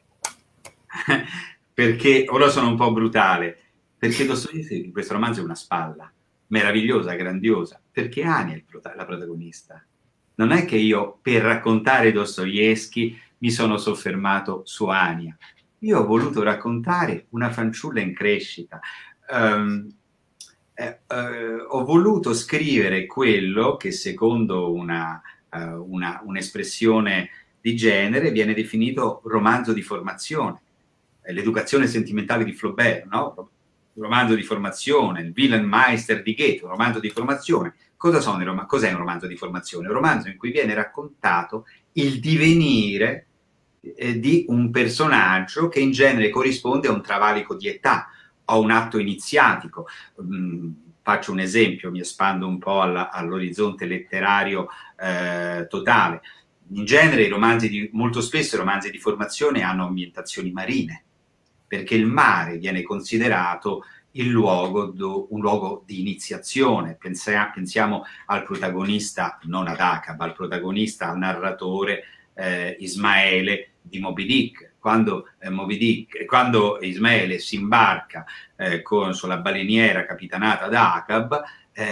B: Perché, ora sono un po' brutale, perché Dostoevskij in questo romanzo è una spalla, meravigliosa, grandiosa, perché Ania è la protagonista. Non è che io, per raccontare Dostoevskij, mi sono soffermato su Ania. Io ho voluto raccontare una fanciulla in crescita. Ho voluto scrivere quello che, secondo un'espressione di genere, viene definito romanzo di formazione. L'educazione sentimentale di Flaubert, no? Un romanzo di formazione, il Wilhelmeister di Goethe, un romanzo di formazione. Cos'è un romanzo di formazione? Un romanzo in cui viene raccontato il divenire di un personaggio che in genere corrisponde a un travalico di età, a un atto iniziatico. Faccio un esempio, mi espando un po' all'orizzonte letterario totale. In genere molto spesso i romanzi di formazione hanno ambientazioni marine, perché il mare viene considerato un luogo di iniziazione. Pensiamo al protagonista, non ad Acab, al protagonista, al narratore Ismaele di Moby Dick. Quando Ismaele si imbarca sulla baleniera capitanata da Acab,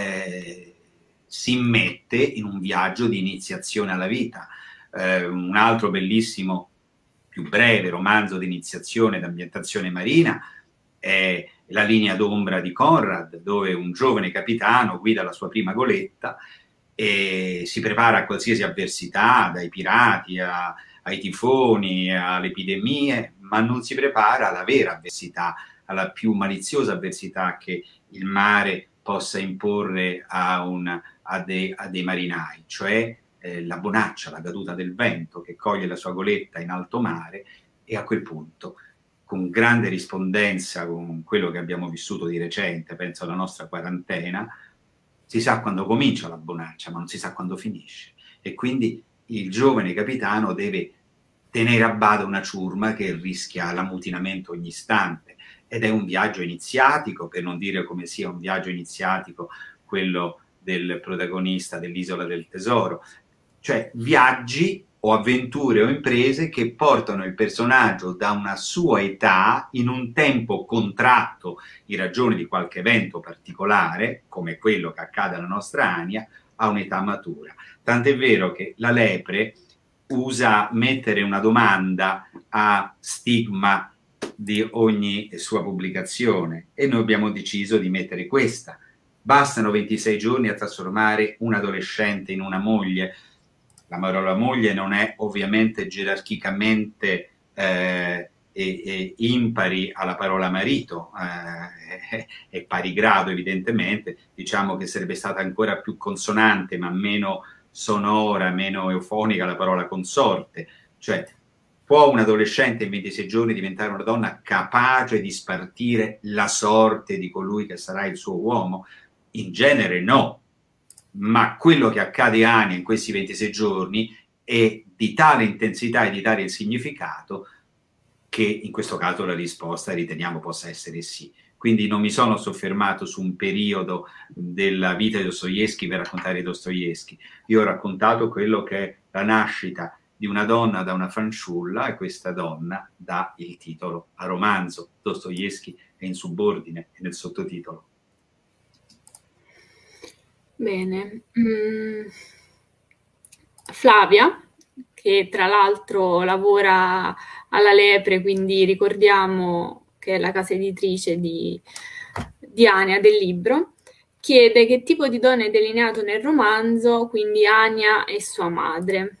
B: si immette in un viaggio di iniziazione alla vita. Un altro bellissimo, più breve romanzo di iniziazione d'ambientazione marina è La linea d'ombra di Conrad, dove un giovane capitano guida la sua prima goletta e si prepara a qualsiasi avversità, dai pirati ai tifoni, alle epidemie, ma non si prepara alla vera avversità, alla più maliziosa avversità che il mare possa imporre a dei marinai, cioè la bonaccia, la caduta del vento che coglie la sua goletta in alto mare, e a quel punto, con grande rispondenza con quello che abbiamo vissuto di recente, penso alla nostra quarantena, si sa quando comincia la bonaccia, ma non si sa quando finisce. E quindi il giovane capitano deve tenere a bada una ciurma che rischia l'ammutinamento ogni istante. Ed è un viaggio iniziatico, per non dire come sia un viaggio iniziatico quello del protagonista dell'Isola del Tesoro. Cioè viaggi o avventure o imprese che portano il personaggio da una sua età, in un tempo contratto in ragione di qualche evento particolare, come quello che accade alla nostra Ania, a un'età matura. Tant'è vero che la Lepre usa mettere una domanda a stigma di ogni sua pubblicazione, e noi abbiamo deciso di mettere questa. Bastano 26 giorni a trasformare un adolescente in una moglie. La parola moglie non è ovviamente gerarchicamente impari alla parola marito, è pari grado evidentemente, diciamo che sarebbe stata ancora più consonante ma meno sonora, meno eufonica la parola consorte. Cioè, può un adolescente in 26 giorni diventare una donna capace di spartire la sorte di colui che sarà il suo uomo? In genere no. ma quello che accade a Ania in questi 26 giorni è di tale intensità e di tale significato che in questo caso la risposta riteniamo possa essere sì. Quindi non mi sono soffermato su un periodo della vita di Dostoevskij per raccontare Dostoevskij. Io ho raccontato quello che è la nascita di una donna da una fanciulla, e questa donna dà il titolo al romanzo. Dostoevskij è in subordine e nel sottotitolo.
A: Bene. Flavia, che tra l'altro lavora alla Lepre, quindi ricordiamo che è la casa editrice di Ania del libro, chiede che tipo di donna è delineato nel romanzo, quindi Ania e sua madre.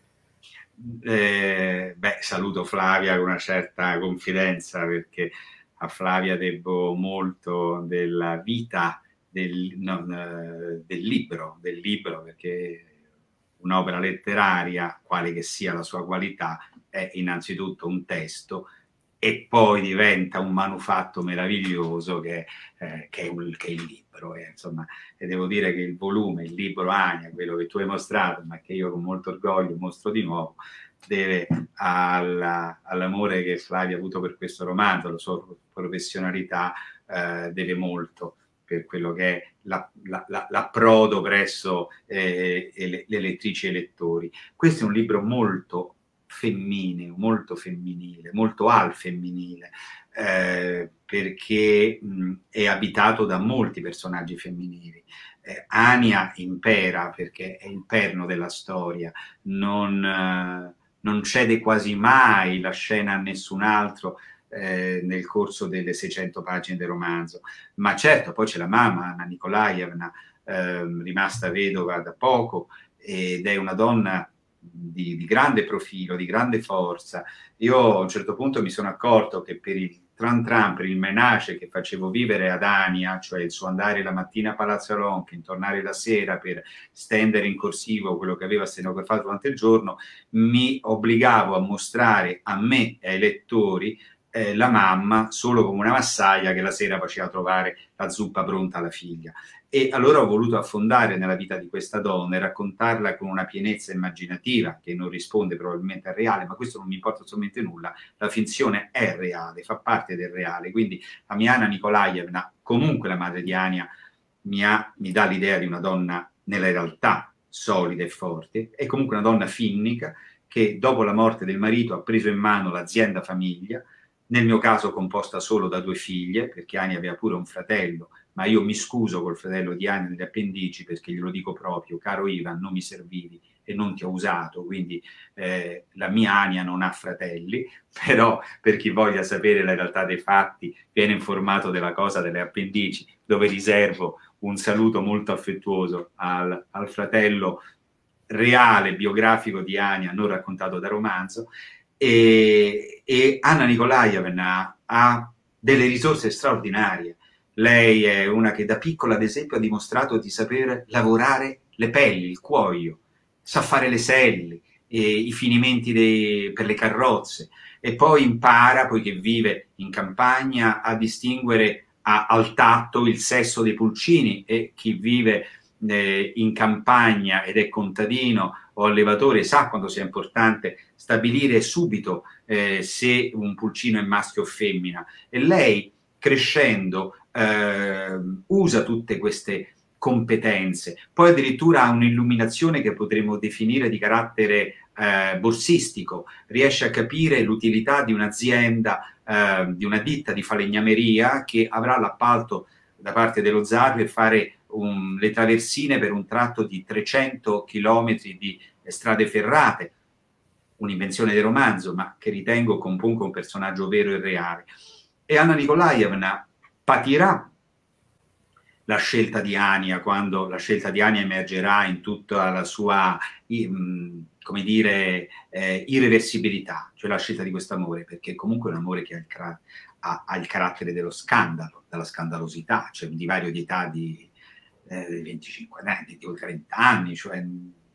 B: Saluto Flavia con una certa confidenza, perché a Flavia debbo molto della vita del libro, perché un'opera letteraria, quale che sia la sua qualità, è innanzitutto un testo e poi diventa un manufatto meraviglioso che è il libro. Insomma, e devo dire che il volume, il libro Ania, quello che tu hai mostrato, ma che io con molto orgoglio mostro di nuovo, deve all'amore che Flavia ha avuto per questo romanzo, la sua professionalità, deve molto per quello che è l'approdo presso le lettrici e i lettori. Questo è un libro molto femminile, molto al femminile, perché è abitato da molti personaggi femminili. Ania impera perché è il perno della storia, non cede quasi mai la scena a nessun altro nel corso delle 600 pagine del romanzo. Ma certo, poi c'è la mamma, Anna Nikolaevna, rimasta vedova da poco, ed è una donna di grande profilo, di grande forza. Io a un certo punto mi sono accorto che per il tran per il menage che facevo vivere ad Ania, cioè il suo andare la mattina a Palazzo Ronchi, tornare la sera per stendere in corsivo quello che aveva stenografato durante il giorno, mi obbligavo a mostrare a me e ai lettori la mamma solo come una massaia che la sera faceva trovare la zuppa pronta alla figlia. E allora ho voluto affondare nella vita di questa donna e raccontarla con una pienezza immaginativa che non risponde probabilmente al reale, ma questo non mi importa assolutamente nulla. La finzione è reale, fa parte del reale. Quindi la mia Anna Nikolaevna, comunque la madre di Ania, mi dà l'idea di una donna nella realtà solida e forte, è comunque una donna finnica che dopo la morte del marito ha preso in mano l'azienda famiglia, nel mio caso composta solo da 2 figlie, perché Ania aveva pure un fratello, ma io mi scuso col fratello di Ania nelle appendici perché glielo dico proprio: caro Ivan, non mi servivi e non ti ho usato, quindi la mia Ania non ha fratelli, però per chi voglia sapere la realtà dei fatti viene informato della cosa delle appendici, dove riservo un saluto molto affettuoso al fratello reale, biografico di Ania, non raccontato da romanzo. E Anna Nikolaevna ha delle risorse straordinarie. Lei è una che da piccola, ad esempio, ha dimostrato di saper lavorare le pelli, il cuoio, sa fare le selli, i finimenti per le carrozze, e poi impara, poiché vive in campagna, a distinguere al tatto il sesso dei pulcini, e chi vive in campagna ed è contadino o allevatore sa quanto sia importante stabilire subito se un pulcino è maschio o femmina. E lei, crescendo, usa tutte queste competenze, poi addirittura ha un'illuminazione che potremmo definire di carattere borsistico, riesce a capire l'utilità di un'azienda, di una ditta di falegnameria che avrà l'appalto da parte dello zar per fare le traversine per un tratto di 300 chilometri di strade ferrate, un'invenzione del romanzo, ma che ritengo componga un personaggio vero e reale. E Anna Nikolaevna patirà la scelta di Ania, quando la scelta di Ania emergerà in tutta la sua, come dire, irreversibilità, cioè la scelta di questo amore, perché comunque è un amore che ha il carattere dello scandalo, della scandalosità, cioè di vario di età di 25 anni, di 30 anni, cioè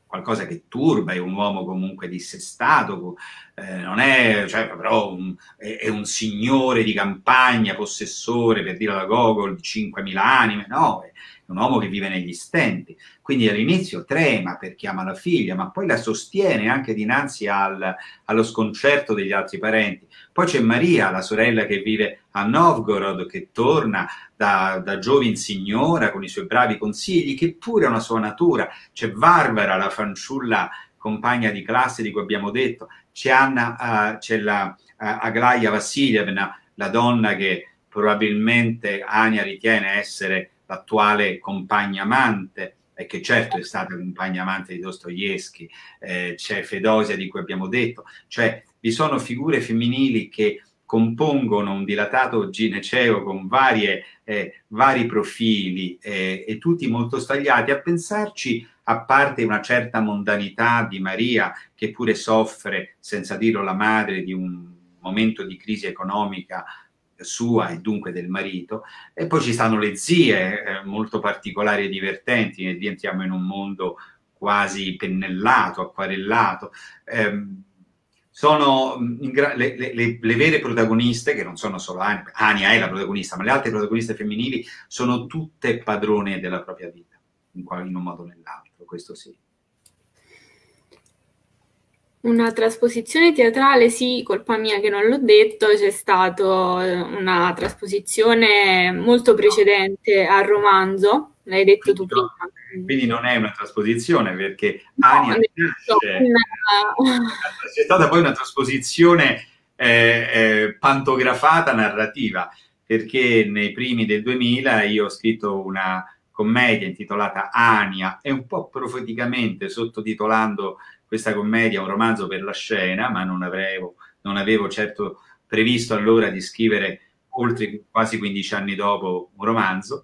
B: qualcosa che turba, è un uomo comunque dissestato, non è, cioè, però è un signore di campagna, possessore, per dire alla Gogol, di 5.000 anime, no, è un uomo che vive negli stenti. Quindi all'inizio trema perché ama la figlia, ma poi la sostiene anche dinanzi allo sconcerto degli altri parenti. Poi c'è Maria, la sorella che vive a Novgorod, che torna da giovin signora con i suoi bravi consigli, che pure ha una sua natura. C'è Varvara, la fanciulla compagna di classe di cui abbiamo detto, c'è Anna, c'è la Aglaia Vassilievna, la donna che probabilmente Ania ritiene essere l'attuale compagna amante, e che certo è stata compagna amante di Dostoevsky, c'è Fedosia di cui abbiamo detto, cioè vi sono figure femminili che compongono un dilatato gineceo con vari profili e tutti molto stagliati. A pensarci, a parte una certa mondanità di Maria, che pure soffre, senza dirlo la madre, di un momento di crisi economica sua e dunque del marito, e poi ci stanno le zie molto particolari e divertenti, e entriamo in un mondo quasi pennellato, acquarellato. Sono le vere protagoniste, che non sono solo Ania è la protagonista, ma le altre protagoniste femminili sono tutte padrone della propria vita, in un modo o nell'altro, questo sì.
A: Una trasposizione teatrale, sì, colpa mia che non l'ho detto, c'è stata una trasposizione molto precedente al romanzo, l'hai detto tu prima.
B: Quindi non è una trasposizione, perché
A: No,
B: Ania nasce, c'è stata poi una trasposizione pantografata narrativa, perché nei primi del 2000 io ho scritto una commedia intitolata Ania, e un po' profeticamente sottotitolando questa commedia un romanzo per la scena, ma non avevo certo previsto allora di scrivere, oltre quasi 15 anni dopo, un romanzo.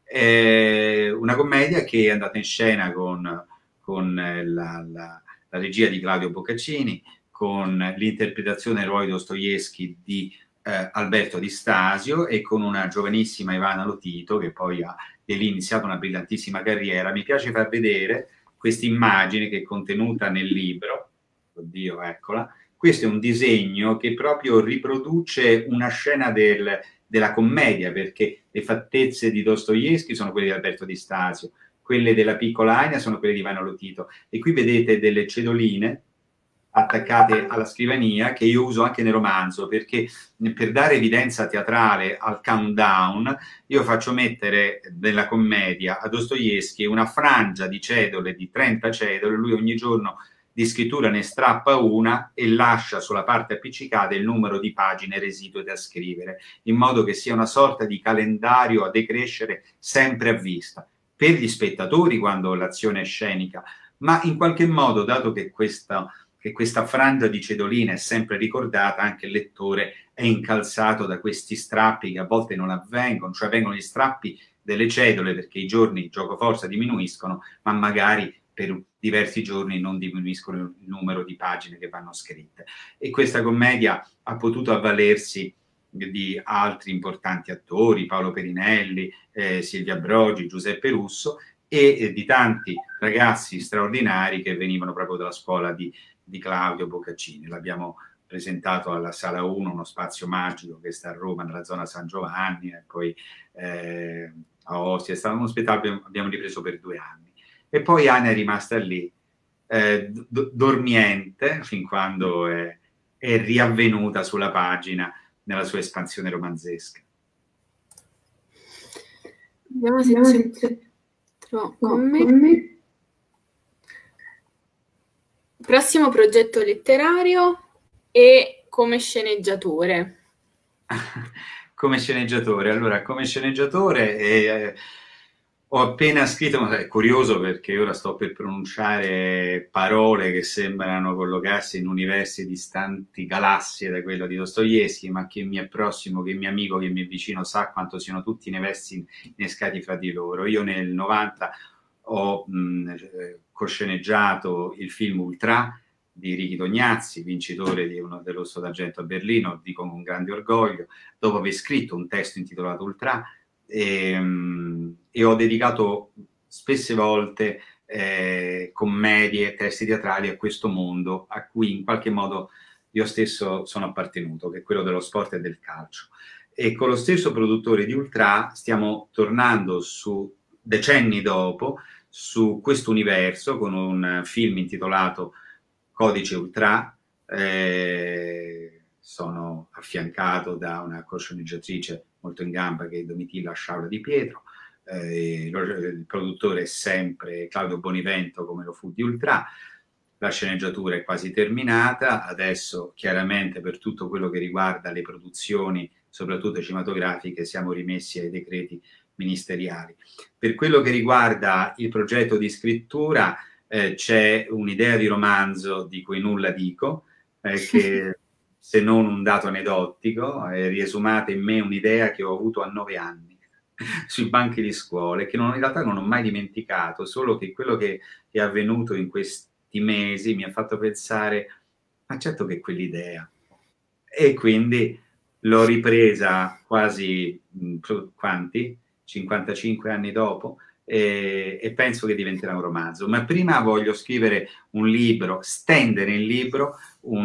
B: Una commedia che è andata in scena con la regia di Claudio Boccaccini, con l'interpretazione del ruolo di Dostoevsky di Alberto Di Stasio, e con una giovanissima Ivana Lotito, che poi ha iniziato una brillantissima carriera. Mi piace far vedere questa immagine che è contenuta nel libro. Oddio, eccola. Questo è un disegno che proprio riproduce una scena della commedia, perché le fattezze di Dostoevsky sono quelle di Alberto Di Stasio, quelle della piccola Ania sono quelle di Ivano Lotito, e qui vedete delle cedoline attaccate alla scrivania che io uso anche nel romanzo, perché per dare evidenza teatrale al countdown io faccio mettere nella commedia a Dostoevsky una frangia di cedole, di 30 cedole, lui ogni giorno di scrittura ne strappa una e lascia sulla parte appiccicata il numero di pagine residue da scrivere, in modo che sia una sorta di calendario a decrescere sempre a vista, per gli spettatori quando l'azione è scenica, ma in qualche modo, dato che questa frangia di cedoline è sempre ricordata, anche il lettore è incalzato da questi strappi che a volte non avvengono, cioè vengono gli strappi delle cedole perché i giorni giocoforza diminuiscono, ma magari per diversi giorni non diminuiscono il numero di pagine che vanno scritte. E questa commedia ha potuto avvalersi di altri importanti attori, Paolo Perinelli, Silvia Brogi, Giuseppe Russo, e di tanti ragazzi straordinari che venivano proprio dalla scuola di Claudio Boccaccini. L'abbiamo presentato alla Sala 1, uno spazio magico che sta a Roma, nella zona San Giovanni, e poi a Ostia. È stato uno spettacolo che abbiamo ripreso per 2 anni. E poi Ania è rimasta lì, dormiente, fin quando è riavvenuta sulla pagina nella sua espansione romanzesca.
A: Vediamo se c'è con me. Prossimo progetto letterario e come sceneggiatore.
B: Come sceneggiatore, allora, come sceneggiatore ho appena scritto, è curioso perché ora sto per pronunciare parole che sembrano collocarsi in universi distanti galassie da quello di Dostoevsky, ma chi mi è prossimo, che mi è amico, che mi è vicino sa quanto siano tutti universi innescati fra di loro. Io nel 90 ho cosceneggiato il film Ultra di Ricky Tognazzi, vincitore dell'Osso d'Argento a Berlino, dico con grande orgoglio, dopo aver scritto un testo intitolato Ultra, e ho dedicato spesse volte commedie, testi teatrali, a questo mondo a cui in qualche modo io stesso sono appartenuto, che è quello dello sport e del calcio. E con lo stesso produttore di Ultra stiamo tornando su decenni dopo su questo universo con un film intitolato Codice Ultra. Sono affiancato da una co-sceneggiatrice molto in gamba che è Domitilla Sciaura Di Pietro. Il produttore è sempre Claudio Bonivento, come lo fu di Ultra. La sceneggiatura è quasi terminata, adesso chiaramente per tutto quello che riguarda le produzioni, soprattutto cinematografiche, siamo rimessi ai decreti ministeriali. Per quello che riguarda il progetto di scrittura, c'è un'idea di romanzo di cui nulla dico, che se non un dato aneddotico, è riesumata in me un'idea che ho avuto a 9 anni sui banchi di scuole, che in realtà non ho mai dimenticato, solo che quello che è avvenuto in questi mesi mi ha fatto pensare, ma certo che quell'idea. E quindi l'ho ripresa quasi, quanti? 55 anni dopo, e penso che diventerà un romanzo. Ma prima voglio scrivere un libro, stendere il libro,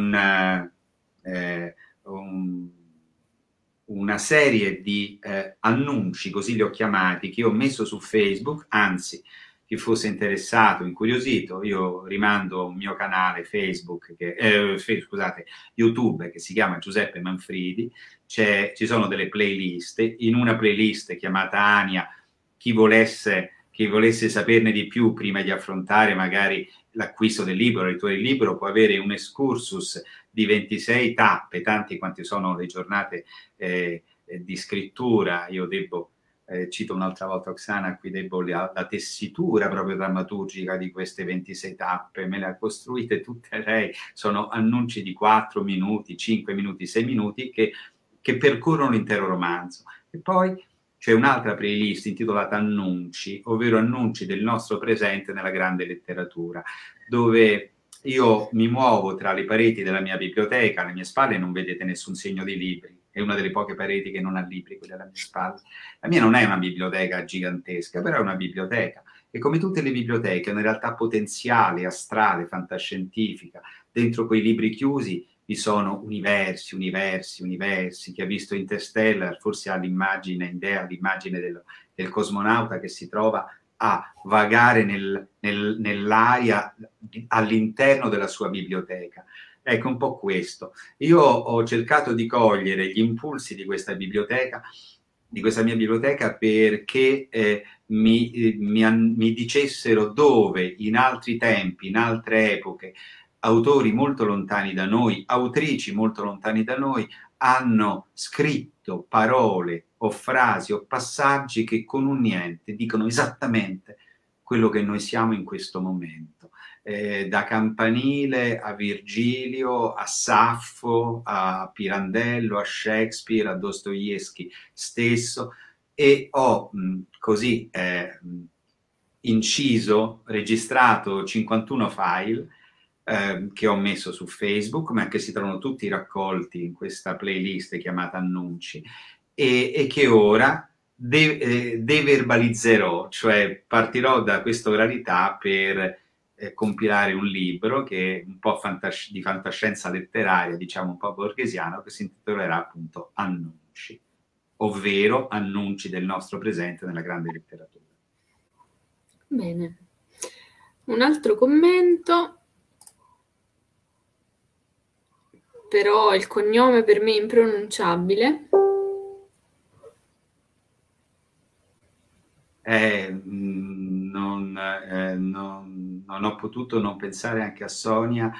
B: una serie di annunci, così li ho chiamati, che ho messo su Facebook, anzi, chi fosse interessato, incuriosito, io rimando un mio canale Facebook, scusate, YouTube, che si chiama Giuseppe Manfridi. Ci sono delle playlist, in una playlist chiamata Ania, chi volesse saperne di più prima di affrontare magari l'acquisto del libro, la lettura del libro, può avere un excursus di 26 tappe, tanti quanti sono le giornate di scrittura. Io cito un'altra volta Oksana, qui debbo la tessitura proprio drammaturgica di queste 26 tappe, me le ha costruite tutte lei, sono annunci di 4 minuti, 5 minuti, 6 minuti che percorrono l'intero romanzo. E poi c'è un'altra playlist intitolata Annunci, ovvero annunci del nostro presente nella grande letteratura, dove io mi muovo tra le pareti della mia biblioteca. Alle mie spalle non vedete nessun segno di libri, è una delle poche pareti che non ha libri, quella alle mie spalle. La mia non è una biblioteca gigantesca, però è una biblioteca, e come tutte le biblioteche è una realtà potenziale, astrale, fantascientifica. Dentro quei libri chiusi vi sono universi, universi, universi. Chi ha visto Interstellar forse ha l'immagine del cosmonauta che si trova a vagare nell'aria all'interno della sua biblioteca. Ecco, un po' questo. Io ho cercato di cogliere gli impulsi di questa biblioteca, di questa mia biblioteca, perché mi dicessero dove in altri tempi, in altre epoche, autori molto lontani da noi, autrici molto lontani da noi, hanno scritto parole o frasi o passaggi che con un niente dicono esattamente quello che noi siamo in questo momento. Da Campanile a Virgilio, a Saffo, a Pirandello, a Shakespeare, a Dostoevsky stesso, e ho così inciso, registrato 51 file che ho messo su Facebook, ma che si trovano tutti raccolti in questa playlist chiamata Annunci, e che ora deverbalizzerò, cioè partirò da questa oralità per compilare un libro che è un po' di fantascienza letteraria, diciamo un po' borghesiano, che si intitolerà appunto Annunci, ovvero annunci del nostro presente nella grande letteratura.
A: Bene. Un altro commento. Però il cognome per me è impronunciabile.
B: Non ho potuto non pensare anche a Sonia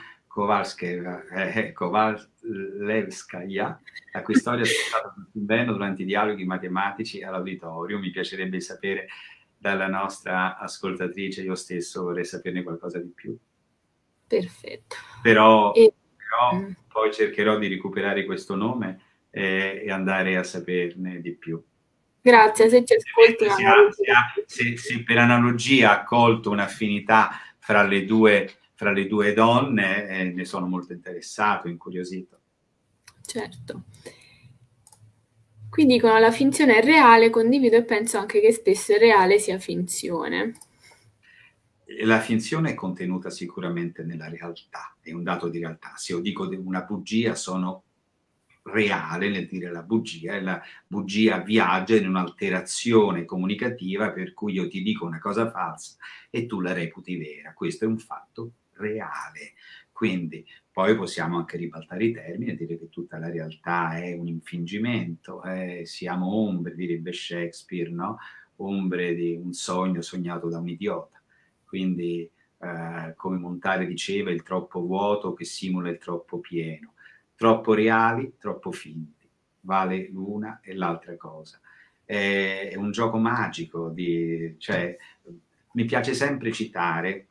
B: Kovalevskaya, la cui storia è stata bene durante i dialoghi matematici all'auditorium. Mi piacerebbe sapere dalla nostra ascoltatrice, io stesso vorrei saperne qualcosa di più.
A: Perfetto.
B: Però poi cercherò di recuperare questo nome e andare a saperne di più.
A: Grazie, se ci ascolti.
B: Se per analogia ha colto un'affinità fra le due donne, ne sono molto interessato, incuriosito.
A: Certo. Qui dicono la finzione è reale, condivido e penso anche che spesso il reale sia finzione.
B: la finzione è contenuta sicuramente nella realtà, è un dato di realtà. Se io dico una bugia sono reale nel dire la bugia, e la bugia viaggia in un'alterazione comunicativa per cui io ti dico una cosa falsa e tu la reputi vera. Questo è un fatto reale. Quindi poi possiamo anche ribaltare i termini e dire che tutta la realtà è un infingimento, siamo ombre, direbbe Shakespeare, no? Ombre di un sogno sognato da un idiota. Quindi, come Montale diceva, il troppo vuoto che simula il troppo pieno. Troppo reali, troppo finti. Vale l'una e l'altra cosa. È un gioco magico, cioè, mi piace sempre citare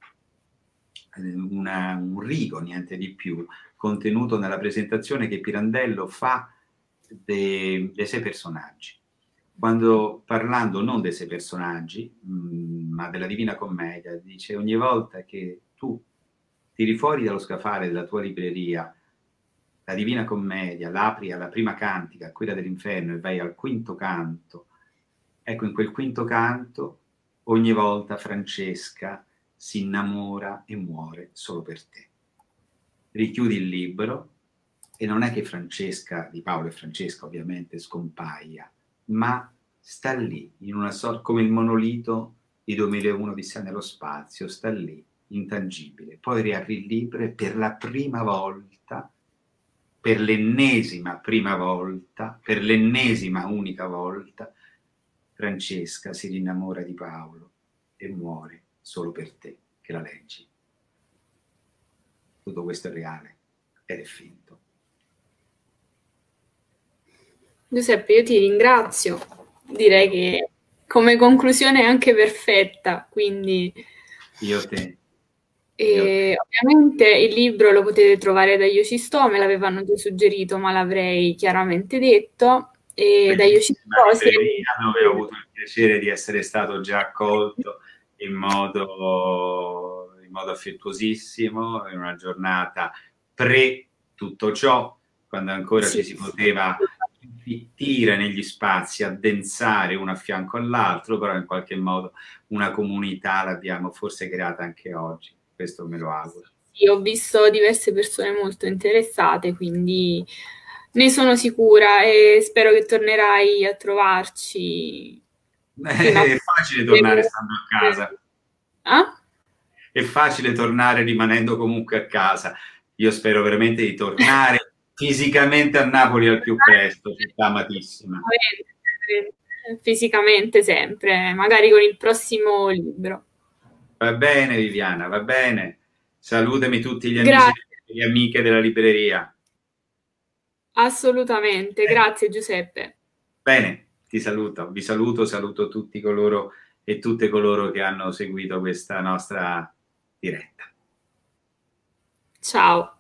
B: un rigo, niente di più, contenuto nella presentazione che Pirandello fa dei 6 personaggi. Quando parlando non dei 6 personaggi, ma della Divina Commedia, dice: ogni volta che tu tiri fuori dallo scaffale della tua libreria la Divina Commedia, l'apri alla prima cantica, quella dell'inferno, e vai al quinto canto, ecco, in quel quinto canto ogni volta Francesca si innamora e muore solo per te. Richiudi il libro e non è che Francesca, di Paolo e Francesca ovviamente, scompaia, ma sta lì, in una sorta, come il monolito di 2001 Odissea nello spazio, sta lì, intangibile. Poi riapri il libro e per la prima volta, per l'ennesima prima volta, per l'ennesima unica volta, Francesca si rinnamora di Paolo e muore solo per te, che la leggi. Tutto questo è reale ed è finto.
A: Giuseppe, io ti ringrazio. Direi che come conclusione è anche perfetta, quindi...
B: Io te.
A: Ovviamente il libro lo potete trovare da Io ci sto, me l'avevano già suggerito, ma l'avrei chiaramente detto. E da Io ci sto,
B: dove ho avuto il piacere di essere stato già accolto in modo affettuosissimo, in una giornata pre tutto ciò, quando ancora ci si poteva infittire negli spazi, addensare uno a fianco all'altro, però in qualche modo una comunità l'abbiamo forse creata anche oggi. Questo me lo auguro.
A: Sì, ho visto diverse persone molto interessate, quindi ne sono sicura e spero che tornerai a trovarci.
B: È facile tornare stando a casa.
A: Ah?
B: È facile tornare rimanendo comunque a casa. Io spero veramente di tornare fisicamente a Napoli al più presto, città amatissima.
A: Fisicamente sempre, magari con il prossimo libro.
B: Va bene Viviana, va bene. Salutami tutti gli amici e le amiche della libreria.
A: Assolutamente, grazie Giuseppe.
B: Bene, ti saluto, vi saluto, saluto tutti coloro e tutte coloro che hanno seguito questa nostra diretta.
A: Ciao.